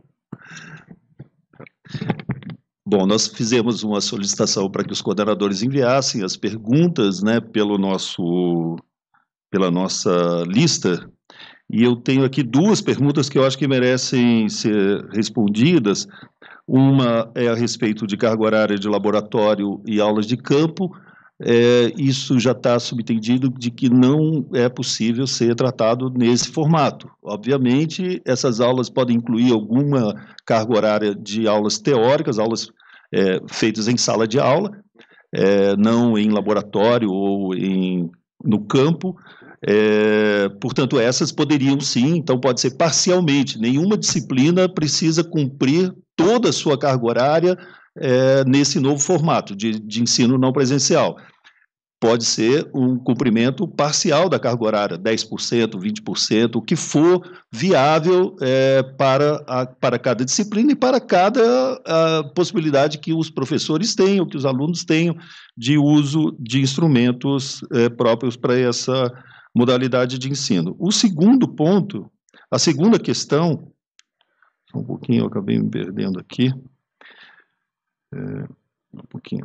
Bom, nós fizemos uma solicitação para que os coordenadores enviassem as perguntas, né, pelo nosso, pela nossa lista, e eu tenho aqui duas perguntas que eu acho que merecem ser respondidas. Uma é a respeito de carga horária de laboratório e aulas de campo. É, isso já está subentendido de que não é possível ser tratado nesse formato. Obviamente, essas aulas podem incluir alguma carga horária de aulas teóricas, aulas é, feitas em sala de aula, é, não em laboratório ou em, no campo. É, portanto, essas poderiam sim, então pode ser parcialmente. Nenhuma disciplina precisa cumprir toda a sua carga horária É, nesse novo formato de, de ensino não presencial. Pode ser um cumprimento parcial da carga horária, dez por cento, vinte por cento, o que for viável é, para, a, para cada disciplina e para cada a, possibilidade que os professores tenham, que os alunos tenham de uso de instrumentos é, próprios para essa modalidade de ensino. O segundo ponto, a segunda questão, um pouquinho, eu acabei me perdendo aqui, É, um pouquinho.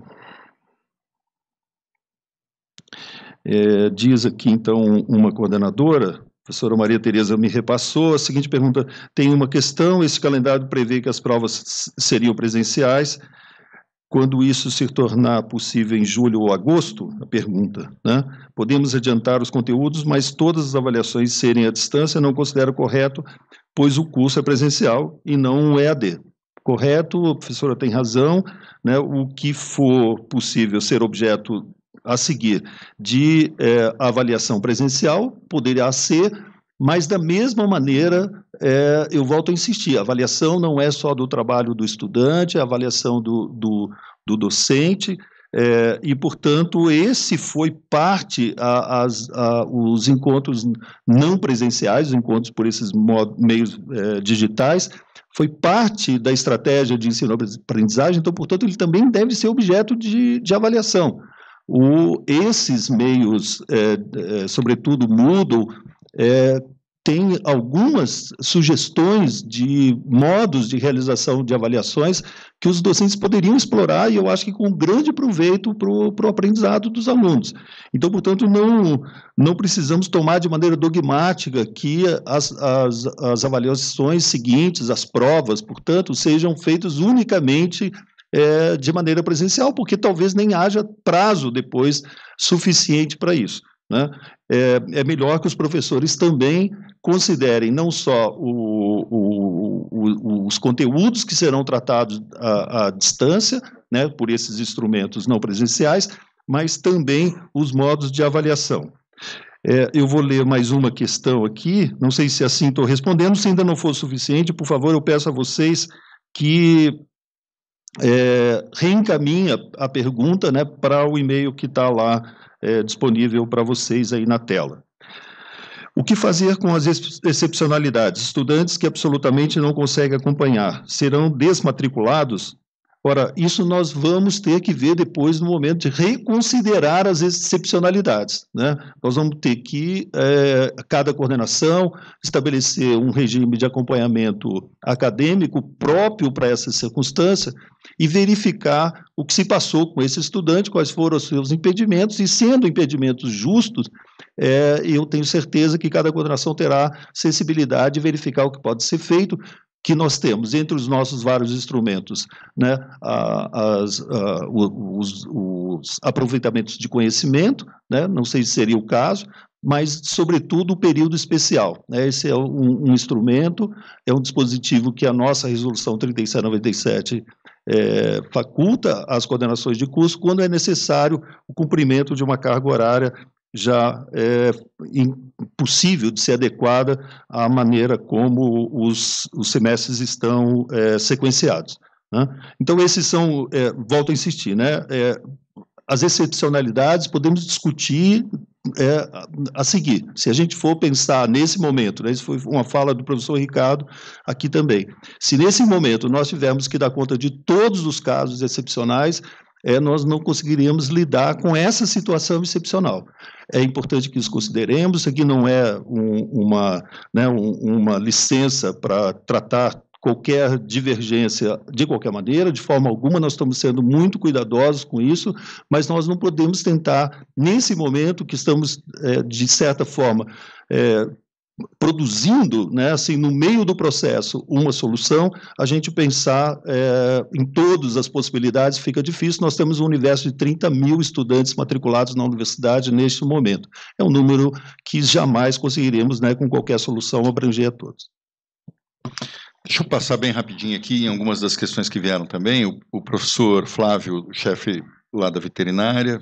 É, diz aqui, então, uma coordenadora, a professora Maria Tereza me repassou a seguinte pergunta: tem uma questão, esse calendário prevê que as provas seriam presenciais, quando isso se tornar possível em julho ou agosto? A pergunta, né? Podemos adiantar os conteúdos, mas todas as avaliações serem à distância, não considero correto, pois o curso é presencial e não um E A D. Correto, a professora tem razão, né, o que for possível ser objeto a seguir de é, avaliação presencial, poderá ser, mas da mesma maneira, é, eu volto a insistir, a avaliação não é só do trabalho do estudante, a avaliação do, do, do docente, É, e, portanto, esse foi parte, a, as, a, os encontros não presenciais, os encontros por esses modos, meios é, digitais, foi parte da estratégia de ensino-aprendizagem, então, portanto, ele também deve ser objeto de, de avaliação. O, esses meios, é, é, sobretudo Moodle, é, tem algumas sugestões de modos de realização de avaliações que os docentes poderiam explorar, e eu acho que com grande proveito para o aprendizado dos alunos. Então, portanto, não, não precisamos tomar de maneira dogmática que as, as, as avaliações seguintes, as provas, portanto, sejam feitas unicamente é, de maneira presencial, porque talvez nem haja prazo depois suficiente para isso. Né? É, é melhor que os professores também considerem não só o, o, o, os conteúdos que serão tratados à, à distância, né, por esses instrumentos não presenciais, mas também os modos de avaliação. É, eu vou ler mais uma questão aqui, não sei se assim estou respondendo, se ainda não for suficiente, por favor, eu peço a vocês que é, reencaminhem a pergunta, né, para o e-mail que está lá é, disponível para vocês aí na tela. O que fazer com as ex excepcionalidades? Estudantes que absolutamente não conseguem acompanhar, serão desmatriculados? Ora, isso nós vamos ter que ver depois no momento de reconsiderar as excepcionalidades, né? Nós vamos ter que, é, cada coordenação, estabelecer um regime de acompanhamento acadêmico próprio para essa circunstância e verificar o que se passou com esse estudante, quais foram os seus impedimentos, e sendo impedimentos justos, é, eu tenho certeza que cada coordenação terá sensibilidade de verificar o que pode ser feito, que nós temos entre os nossos vários instrumentos, né, as, a, os, os aproveitamentos de conhecimento, né, não sei se seria o caso, mas, sobretudo, o período especial. Né, esse é um, um instrumento, é um dispositivo que a nossa Resolução trinta e sete noventa e sete é, faculta às coordenações de curso quando é necessário o cumprimento de uma carga horária já é impossível de ser adequada à maneira como os, os semestres estão é, sequenciados. Né? Então, esses são, é, volto a insistir, né? É, as excepcionalidades podemos discutir é, a seguir, se a gente for pensar nesse momento, né, isso foi uma fala do professor Ricardo aqui também, se nesse momento nós tivermos que dar conta de todos os casos excepcionais, É, nós não conseguiríamos lidar com essa situação excepcional. É importante que isso consideremos, isso aqui não é um, uma, né, um, uma licença para tratar qualquer divergência de qualquer maneira, de forma alguma, nós estamos sendo muito cuidadosos com isso, mas nós não podemos tentar, nesse momento que estamos, é, de certa forma, é, produzindo, né, assim, no meio do processo, uma solução, a gente pensar é, em todas as possibilidades fica difícil. Nós temos um universo de trinta mil estudantes matriculados na universidade neste momento. É um número que jamais conseguiremos, né, com qualquer solução, abranger a todos. Deixa eu passar bem rapidinho aqui em algumas das questões que vieram também. O, o professor Flávio, chefe lá da veterinária,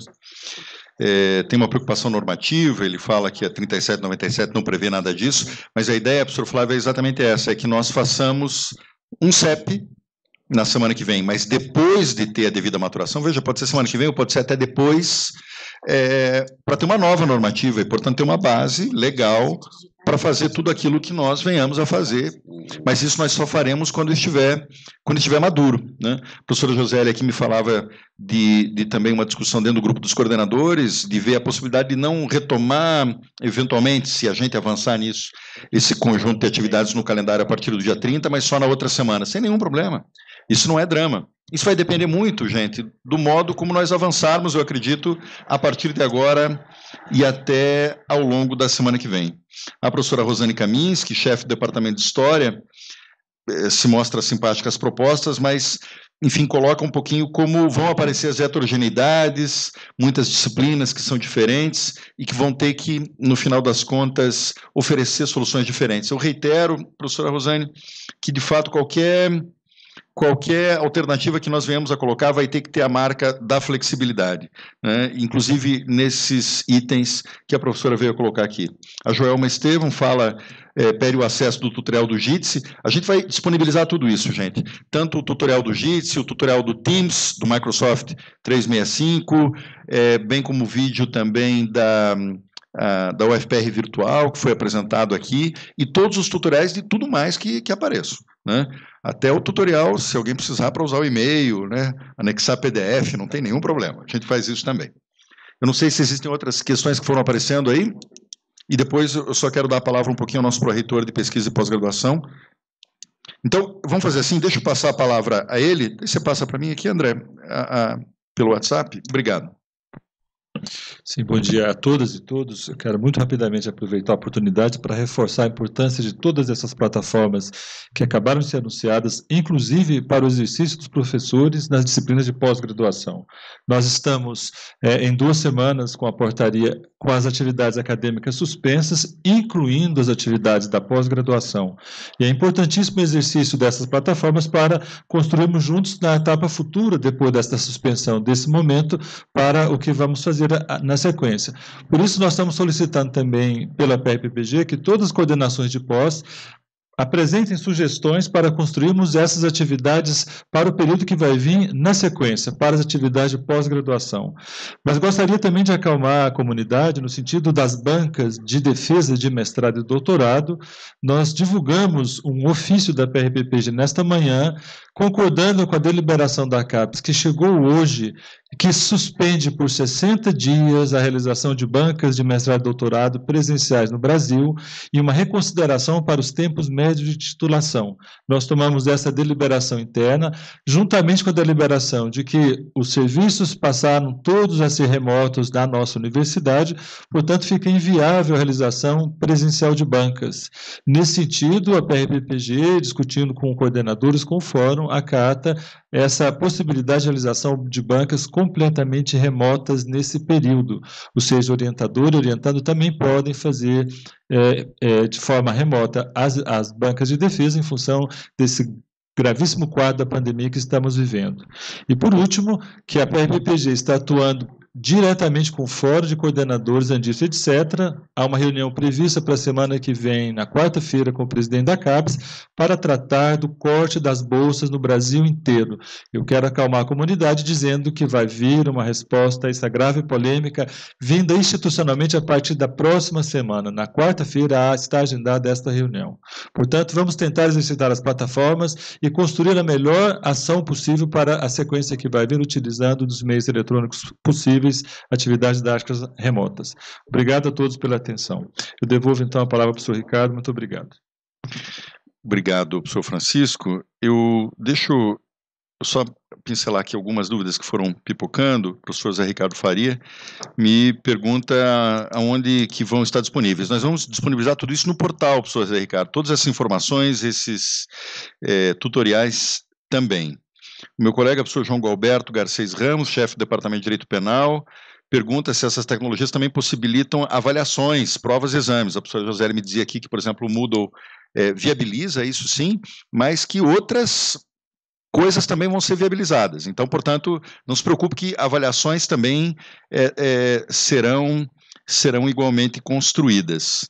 É, tem uma preocupação normativa, ele fala que a trinta e sete noventa e sete não prevê nada disso, mas a ideia, professor Flávio, é exatamente essa, é que nós façamos um C E P na semana que vem, mas depois de ter a devida maturação, veja, pode ser semana que vem ou pode ser até depois, é, para ter uma nova normativa e, portanto, ter uma base legal para fazer tudo aquilo que nós venhamos a fazer, mas isso nós só faremos quando estiver, quando estiver maduro. Né? A professora Josélia aqui me falava de, de também uma discussão dentro do grupo dos coordenadores, de ver a possibilidade de não retomar, eventualmente, se a gente avançar nisso, esse conjunto de atividades no calendário a partir do dia trinta, mas só na outra semana, sem nenhum problema. Isso não é drama. Isso vai depender muito, gente, do modo como nós avançarmos, eu acredito, a partir de agora e até ao longo da semana que vem. A professora Rosane Kaminski, chefe do Departamento de História, se mostra simpática às propostas, mas, enfim, coloca um pouquinho como vão aparecer as heterogeneidades, muitas disciplinas que são diferentes e que vão ter que, no final das contas, oferecer soluções diferentes. Eu reitero, professora Rosane, que, de fato, qualquer qualquer alternativa que nós venhamos a colocar vai ter que ter a marca da flexibilidade, né? Inclusive nesses itens que a professora veio colocar aqui. A Joelma Estevam fala, é, pede o acesso do tutorial do Jitsi. A gente vai disponibilizar tudo isso, gente. Tanto o tutorial do Jitsi, o tutorial do Teams, do Microsoft trezentos e sessenta e cinco, é, bem como o vídeo também da... Uh, da U F P R Virtual, que foi apresentado aqui, e todos os tutoriais de tudo mais que, que apareçam, né? Até o tutorial, se alguém precisar para usar o e-mail, né? Anexar P D F, não tem nenhum problema, a gente faz isso também. Eu não sei se existem outras questões que foram aparecendo aí, e depois eu só quero dar a palavra um pouquinho ao nosso pró-reitor de pesquisa e pós-graduação. Então, vamos fazer assim, deixa eu passar a palavra a ele, você passa para mim aqui, André, a, a, pelo WhatsApp. Obrigado. Sim, bom dia a todas e todos. Eu quero muito rapidamente aproveitar a oportunidade para reforçar a importância de todas essas plataformas que acabaram de ser anunciadas, inclusive para o exercício dos professores nas disciplinas de pós-graduação. Nós estamos é, em duas semanas com a portaria com as atividades acadêmicas suspensas, incluindo as atividades da pós-graduação. E é importantíssimo o exercício dessas plataformas para construirmos juntos na etapa futura, depois desta suspensão, desse momento, para o que vamos fazer na sequência. Por isso, nós estamos solicitando também, pela P R P P G, que todas as coordenações de pós apresentem sugestões para construirmos essas atividades para o período que vai vir na sequência, para as atividades de pós-graduação. Mas gostaria também de acalmar a comunidade no sentido das bancas de defesa de mestrado e doutorado. Nós divulgamos um ofício da P R P P G nesta manhã, concordando com a deliberação da CAPES, que chegou hoje, que suspende por sessenta dias a realização de bancas de mestrado e doutorado presenciais no Brasil e uma reconsideração para os tempos médios de titulação. Nós tomamos essa deliberação interna, juntamente com a deliberação de que os serviços passaram todos a ser remotos da nossa universidade, portanto fica inviável a realização presencial de bancas. Nesse sentido, a P R P P G, discutindo com coordenadores, com o fórum, acata essa possibilidade de realização de bancas completamente remotas nesse período. Ou seja, orientador e orientando também podem fazer é, é, de forma remota as, as bancas de defesa em função desse gravíssimo quadro da pandemia que estamos vivendo. E, por último, que a P R P P G está atuando diretamente com o Fórum de Coordenadores, Andista, etcétera. Há uma reunião prevista para a semana que vem, na quarta-feira, com o presidente da CAPES, para tratar do corte das bolsas no Brasil inteiro. Eu quero acalmar a comunidade dizendo que vai vir uma resposta a essa grave polêmica, vinda institucionalmente a partir da próxima semana. Na quarta-feira está agendada esta reunião. Portanto, vamos tentar exercitar as plataformas e construir a melhor ação possível para a sequência que vai vir, utilizando dos meios eletrônicos possíveis, atividades didáticas remotas. Obrigado a todos pela atenção. Eu devolvo então a palavra para o professor Ricardo. Muito obrigado. Obrigado, professor Francisco. Eu deixo só pincelar aqui algumas dúvidas que foram pipocando. O professor Zé Ricardo Faria me pergunta aonde que vão estar disponíveis. Nós vamos disponibilizar tudo isso no portal, professor Zé Ricardo. Todas essas informações, esses é, tutoriais também. O meu colega, professor João Galberto Garcês Ramos, chefe do Departamento de Direito Penal, pergunta se essas tecnologias também possibilitam avaliações, provas e exames. A professora José me dizia aqui que, por exemplo, o Moodle é, viabiliza isso sim, mas que outras coisas também vão ser viabilizadas. Então, portanto, não se preocupe que avaliações também é, é, serão, serão igualmente construídas.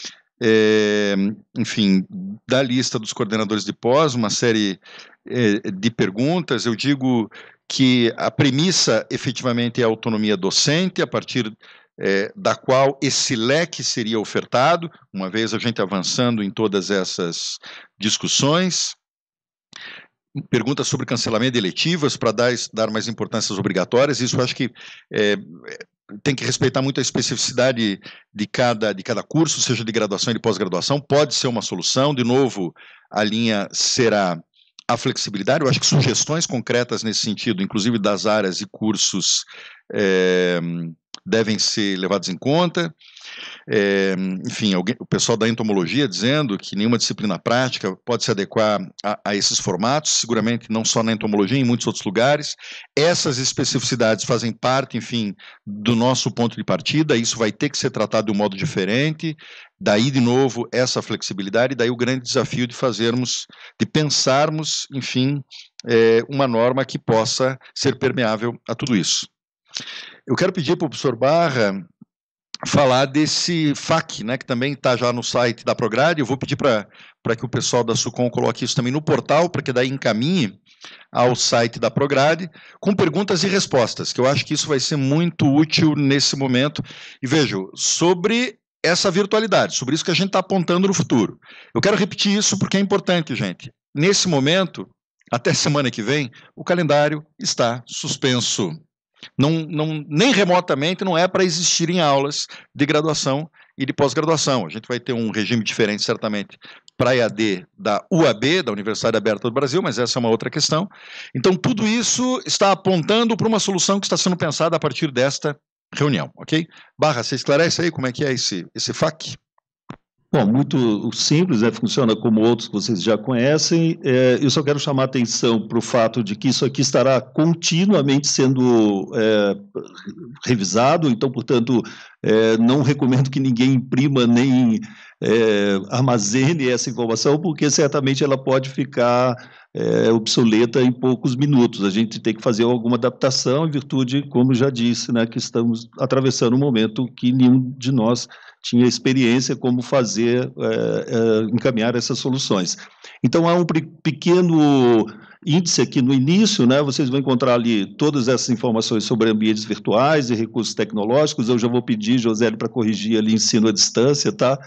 É, enfim, da lista dos coordenadores de pós, uma série é, de perguntas. Eu digo que a premissa efetivamente é a autonomia docente, a partir é, da qual esse leque seria ofertado, uma vez a gente avançando em todas essas discussões. Perguntas sobre cancelamento de eletivas para dar, dar mais importância às obrigatórias. Isso eu acho que é, tem que respeitar muito a especificidade de cada, de cada curso, seja de graduação e de pós-graduação. Pode ser uma solução. De novo, a linha será a flexibilidade. Eu acho que sugestões concretas nesse sentido, inclusive das áreas e cursos é, devem ser levados em conta. É, enfim, alguém, o pessoal da entomologia dizendo que nenhuma disciplina prática pode se adequar a, a esses formatos, seguramente não só na entomologia, em muitos outros lugares. Essas especificidades fazem parte, enfim, do nosso ponto de partida, isso vai ter que ser tratado de um modo diferente, daí, de novo, essa flexibilidade, daí o grande desafio de fazermos, de pensarmos, enfim, é, uma norma que possa ser permeável a tudo isso. Eu quero pedir para o professor Barra falar desse F A Q, né, que também está já no site da Prograde. Eu vou pedir para que o pessoal da SUCOM coloque isso também no portal, para que daí encaminhe ao site da Prograde, com perguntas e respostas, que eu acho que isso vai ser muito útil nesse momento. E vejo, sobre essa virtualidade, sobre isso que a gente está apontando no futuro. Eu quero repetir isso porque é importante, gente. Nesse momento, até semana que vem, o calendário está suspenso. Não, não, nem remotamente não é para existirem aulas de graduação e de pós-graduação. A gente vai ter um regime diferente, certamente, para a E A D da U A B, da Universidade Aberta do Brasil, mas essa é uma outra questão. Então, tudo isso está apontando para uma solução que está sendo pensada a partir desta reunião, ok? Barra, você esclarece aí como é que é esse, esse F A Q? Bom, muito simples, né? Funciona como outros que vocês já conhecem. É, eu só quero chamar a atenção para o fato de que isso aqui estará continuamente sendo é, revisado, então, portanto, é, não recomendo que ninguém imprima nem é, armazene essa informação, porque certamente ela pode ficar é, obsoleta em poucos minutos. A gente tem que fazer alguma adaptação em virtude, como já disse, né, que estamos atravessando um momento que nenhum de nós tinha experiência como fazer, é, é, encaminhar essas soluções. Então, há um pequeno índice aqui no início, né, vocês vão encontrar ali todas essas informações sobre ambientes virtuais e recursos tecnológicos. Eu já vou pedir, Josélio, para corrigir ali ensino à distância, tá?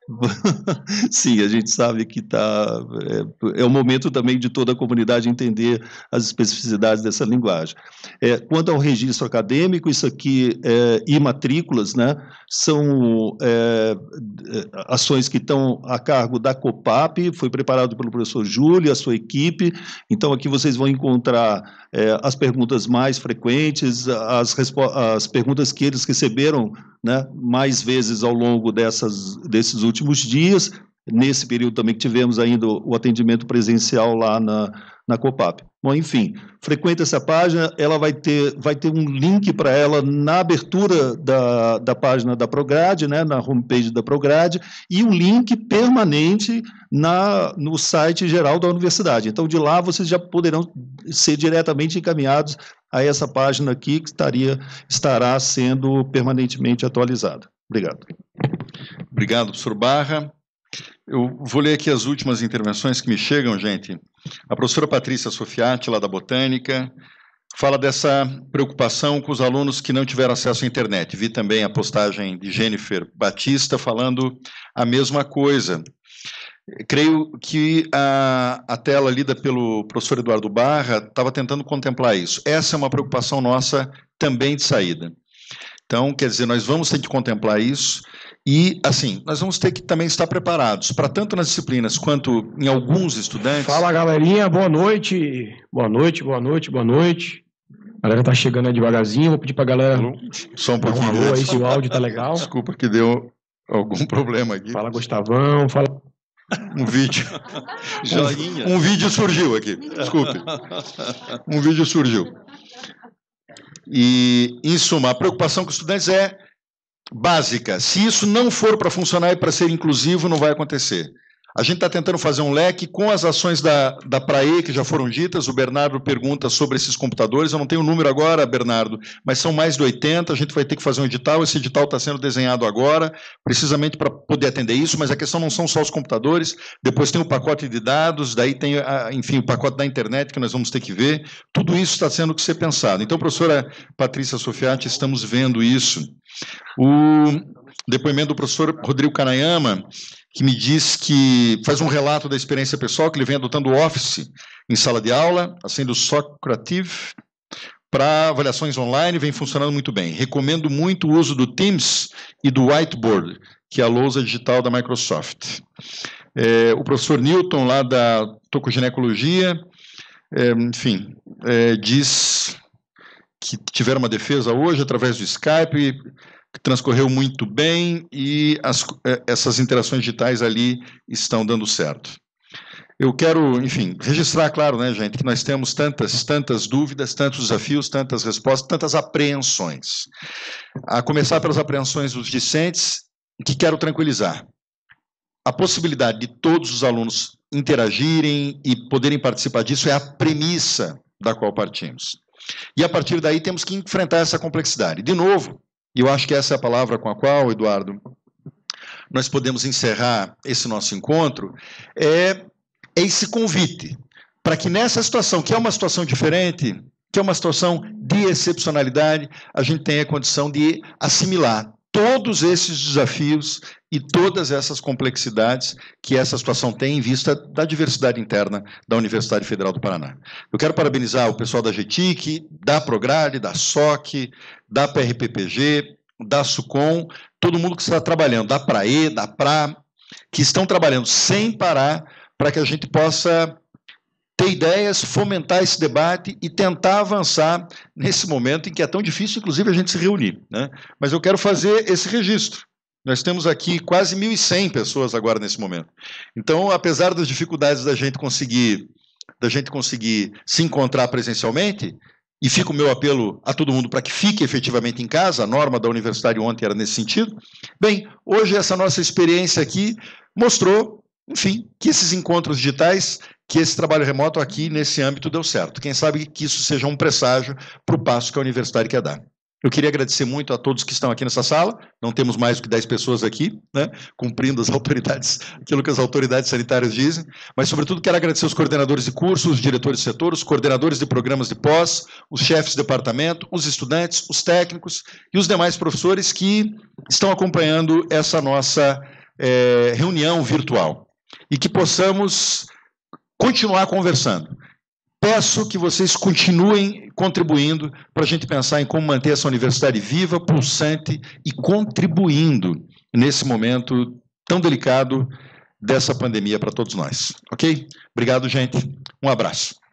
Sim, a gente sabe que tá, é, é o momento também de toda a comunidade entender as especificidades dessa linguagem. É, quanto ao registro acadêmico, isso aqui é, e matrículas, né, são é, ações que estão a cargo da COPAP, foi preparado pelo professor Júlio e a sua equipe. Então, aqui vocês vão encontrar é, as perguntas mais frequentes, as, as perguntas que eles receberam, né, mais vezes ao longo dessas, desses últimos dias. Nesse período também que tivemos ainda o atendimento presencial lá na, na COPAP. Bom, enfim, frequenta essa página, ela vai ter, vai ter um link para ela na abertura da, da página da Prograde, né, na homepage da Prograde, e um link permanente na, no site geral da universidade. Então, de lá, vocês já poderão ser diretamente encaminhados a essa página aqui, que estaria, estará sendo permanentemente atualizada. Obrigado. Obrigado, professor Barra. Eu vou ler aqui as últimas intervenções que me chegam, gente. A professora Patrícia Sofiati, lá da Botânica, fala dessa preocupação com os alunos que não tiveram acesso à internet. Vi também a postagem de Jennifer Batista falando a mesma coisa. Creio que a, a tela lida pelo professor Eduardo Barra estava tentando contemplar isso. Essa é uma preocupação nossa também de saída. Então, quer dizer, nós vamos ter que contemplar isso e, assim, nós vamos ter que também estar preparados para tanto nas disciplinas quanto em alguns estudantes. Fala, galerinha, boa noite. Boa noite, boa noite, boa noite. A galera tá chegando aí devagarzinho, vou pedir para a galera... Alô? Só um pouquinho. Um alô aí, se o áudio tá legal. Desculpa que deu algum problema aqui. Fala, Gustavão, fala... Um vídeo. Joinha. Um, um vídeo surgiu aqui, desculpe. Um vídeo surgiu. E, em suma, a preocupação com os estudantes é básica. Se isso não for para funcionar e para ser inclusivo, não vai acontecer. A gente está tentando fazer um leque com as ações da, da Prae, que já foram ditas. O Bernardo pergunta sobre esses computadores. Eu não tenho o número agora, Bernardo, mas são mais de oitenta. A gente vai ter que fazer um edital. Esse edital está sendo desenhado agora, precisamente para poder atender isso, mas a questão não são só os computadores. Depois tem o pacote de dados, daí tem, a, enfim, o pacote da internet, que nós vamos ter que ver. Tudo isso está sendo que ser pensado. Então, professora Patrícia Sofiati, estamos vendo isso. O depoimento do professor Rodrigo Kanayama, que me diz que faz um relato da experiência pessoal, que ele vem adotando o Office em sala de aula, assim do Socrative, para avaliações online, vem funcionando muito bem. Recomendo muito o uso do Teams e do Whiteboard, que é a lousa digital da Microsoft. É, o professor Newton, lá da tocoginecologia, é, enfim, é, diz que tiveram uma defesa hoje através do Skype, que transcorreu muito bem e as, essas interações digitais ali estão dando certo. Eu quero, enfim, registrar, claro, né, gente, que nós temos tantas, tantas dúvidas, tantos desafios, tantas respostas, tantas apreensões. A começar pelas apreensões dos discentes, que quero tranquilizar. A possibilidade de todos os alunos interagirem e poderem participar disso é a premissa da qual partimos. E a partir daí temos que enfrentar essa complexidade. De novo, e eu acho que essa é a palavra com a qual, Eduardo, nós podemos encerrar esse nosso encontro, é esse convite para que nessa situação, que é uma situação diferente, que é uma situação de excepcionalidade, a gente tenha a condição de assimilar todos esses desafios e todas essas complexidades que essa situação tem em vista da diversidade interna da Universidade Federal do Paraná. Eu quero parabenizar o pessoal da G T I C, da Prograde, da S O C, da P R P P G, da SUCOM, todo mundo que está trabalhando, da PRAE, da P R A, que estão trabalhando sem parar para que a gente possa ter ideias, fomentar esse debate e tentar avançar nesse momento em que é tão difícil, inclusive, a gente se reunir, né? Mas eu quero fazer esse registro. Nós temos aqui quase mil e cem pessoas agora nesse momento. Então, apesar das dificuldades da gente conseguir, da gente conseguir se encontrar presencialmente, e fica o meu apelo a todo mundo para que fique efetivamente em casa, a norma da universidade ontem era nesse sentido. Bem, hoje essa nossa experiência aqui mostrou, enfim, que esses encontros digitais, que esse trabalho remoto aqui nesse âmbito deu certo. Quem sabe que isso seja um presságio para o passo que a universidade quer dar. Eu queria agradecer muito a todos que estão aqui nessa sala, não temos mais do que dez pessoas aqui, né, cumprindo as autoridades, aquilo que as autoridades sanitárias dizem, mas sobretudo quero agradecer os coordenadores de cursos, os diretores de setor, os coordenadores de programas de pós, os chefes de departamento, os estudantes, os técnicos e os demais professores que estão acompanhando essa nossa é, reunião virtual. E que possamos continuar conversando. Peço que vocês continuem contribuindo para a gente pensar em como manter essa universidade viva, pulsante e contribuindo nesse momento tão delicado dessa pandemia para todos nós. Ok? Obrigado, gente. Um abraço.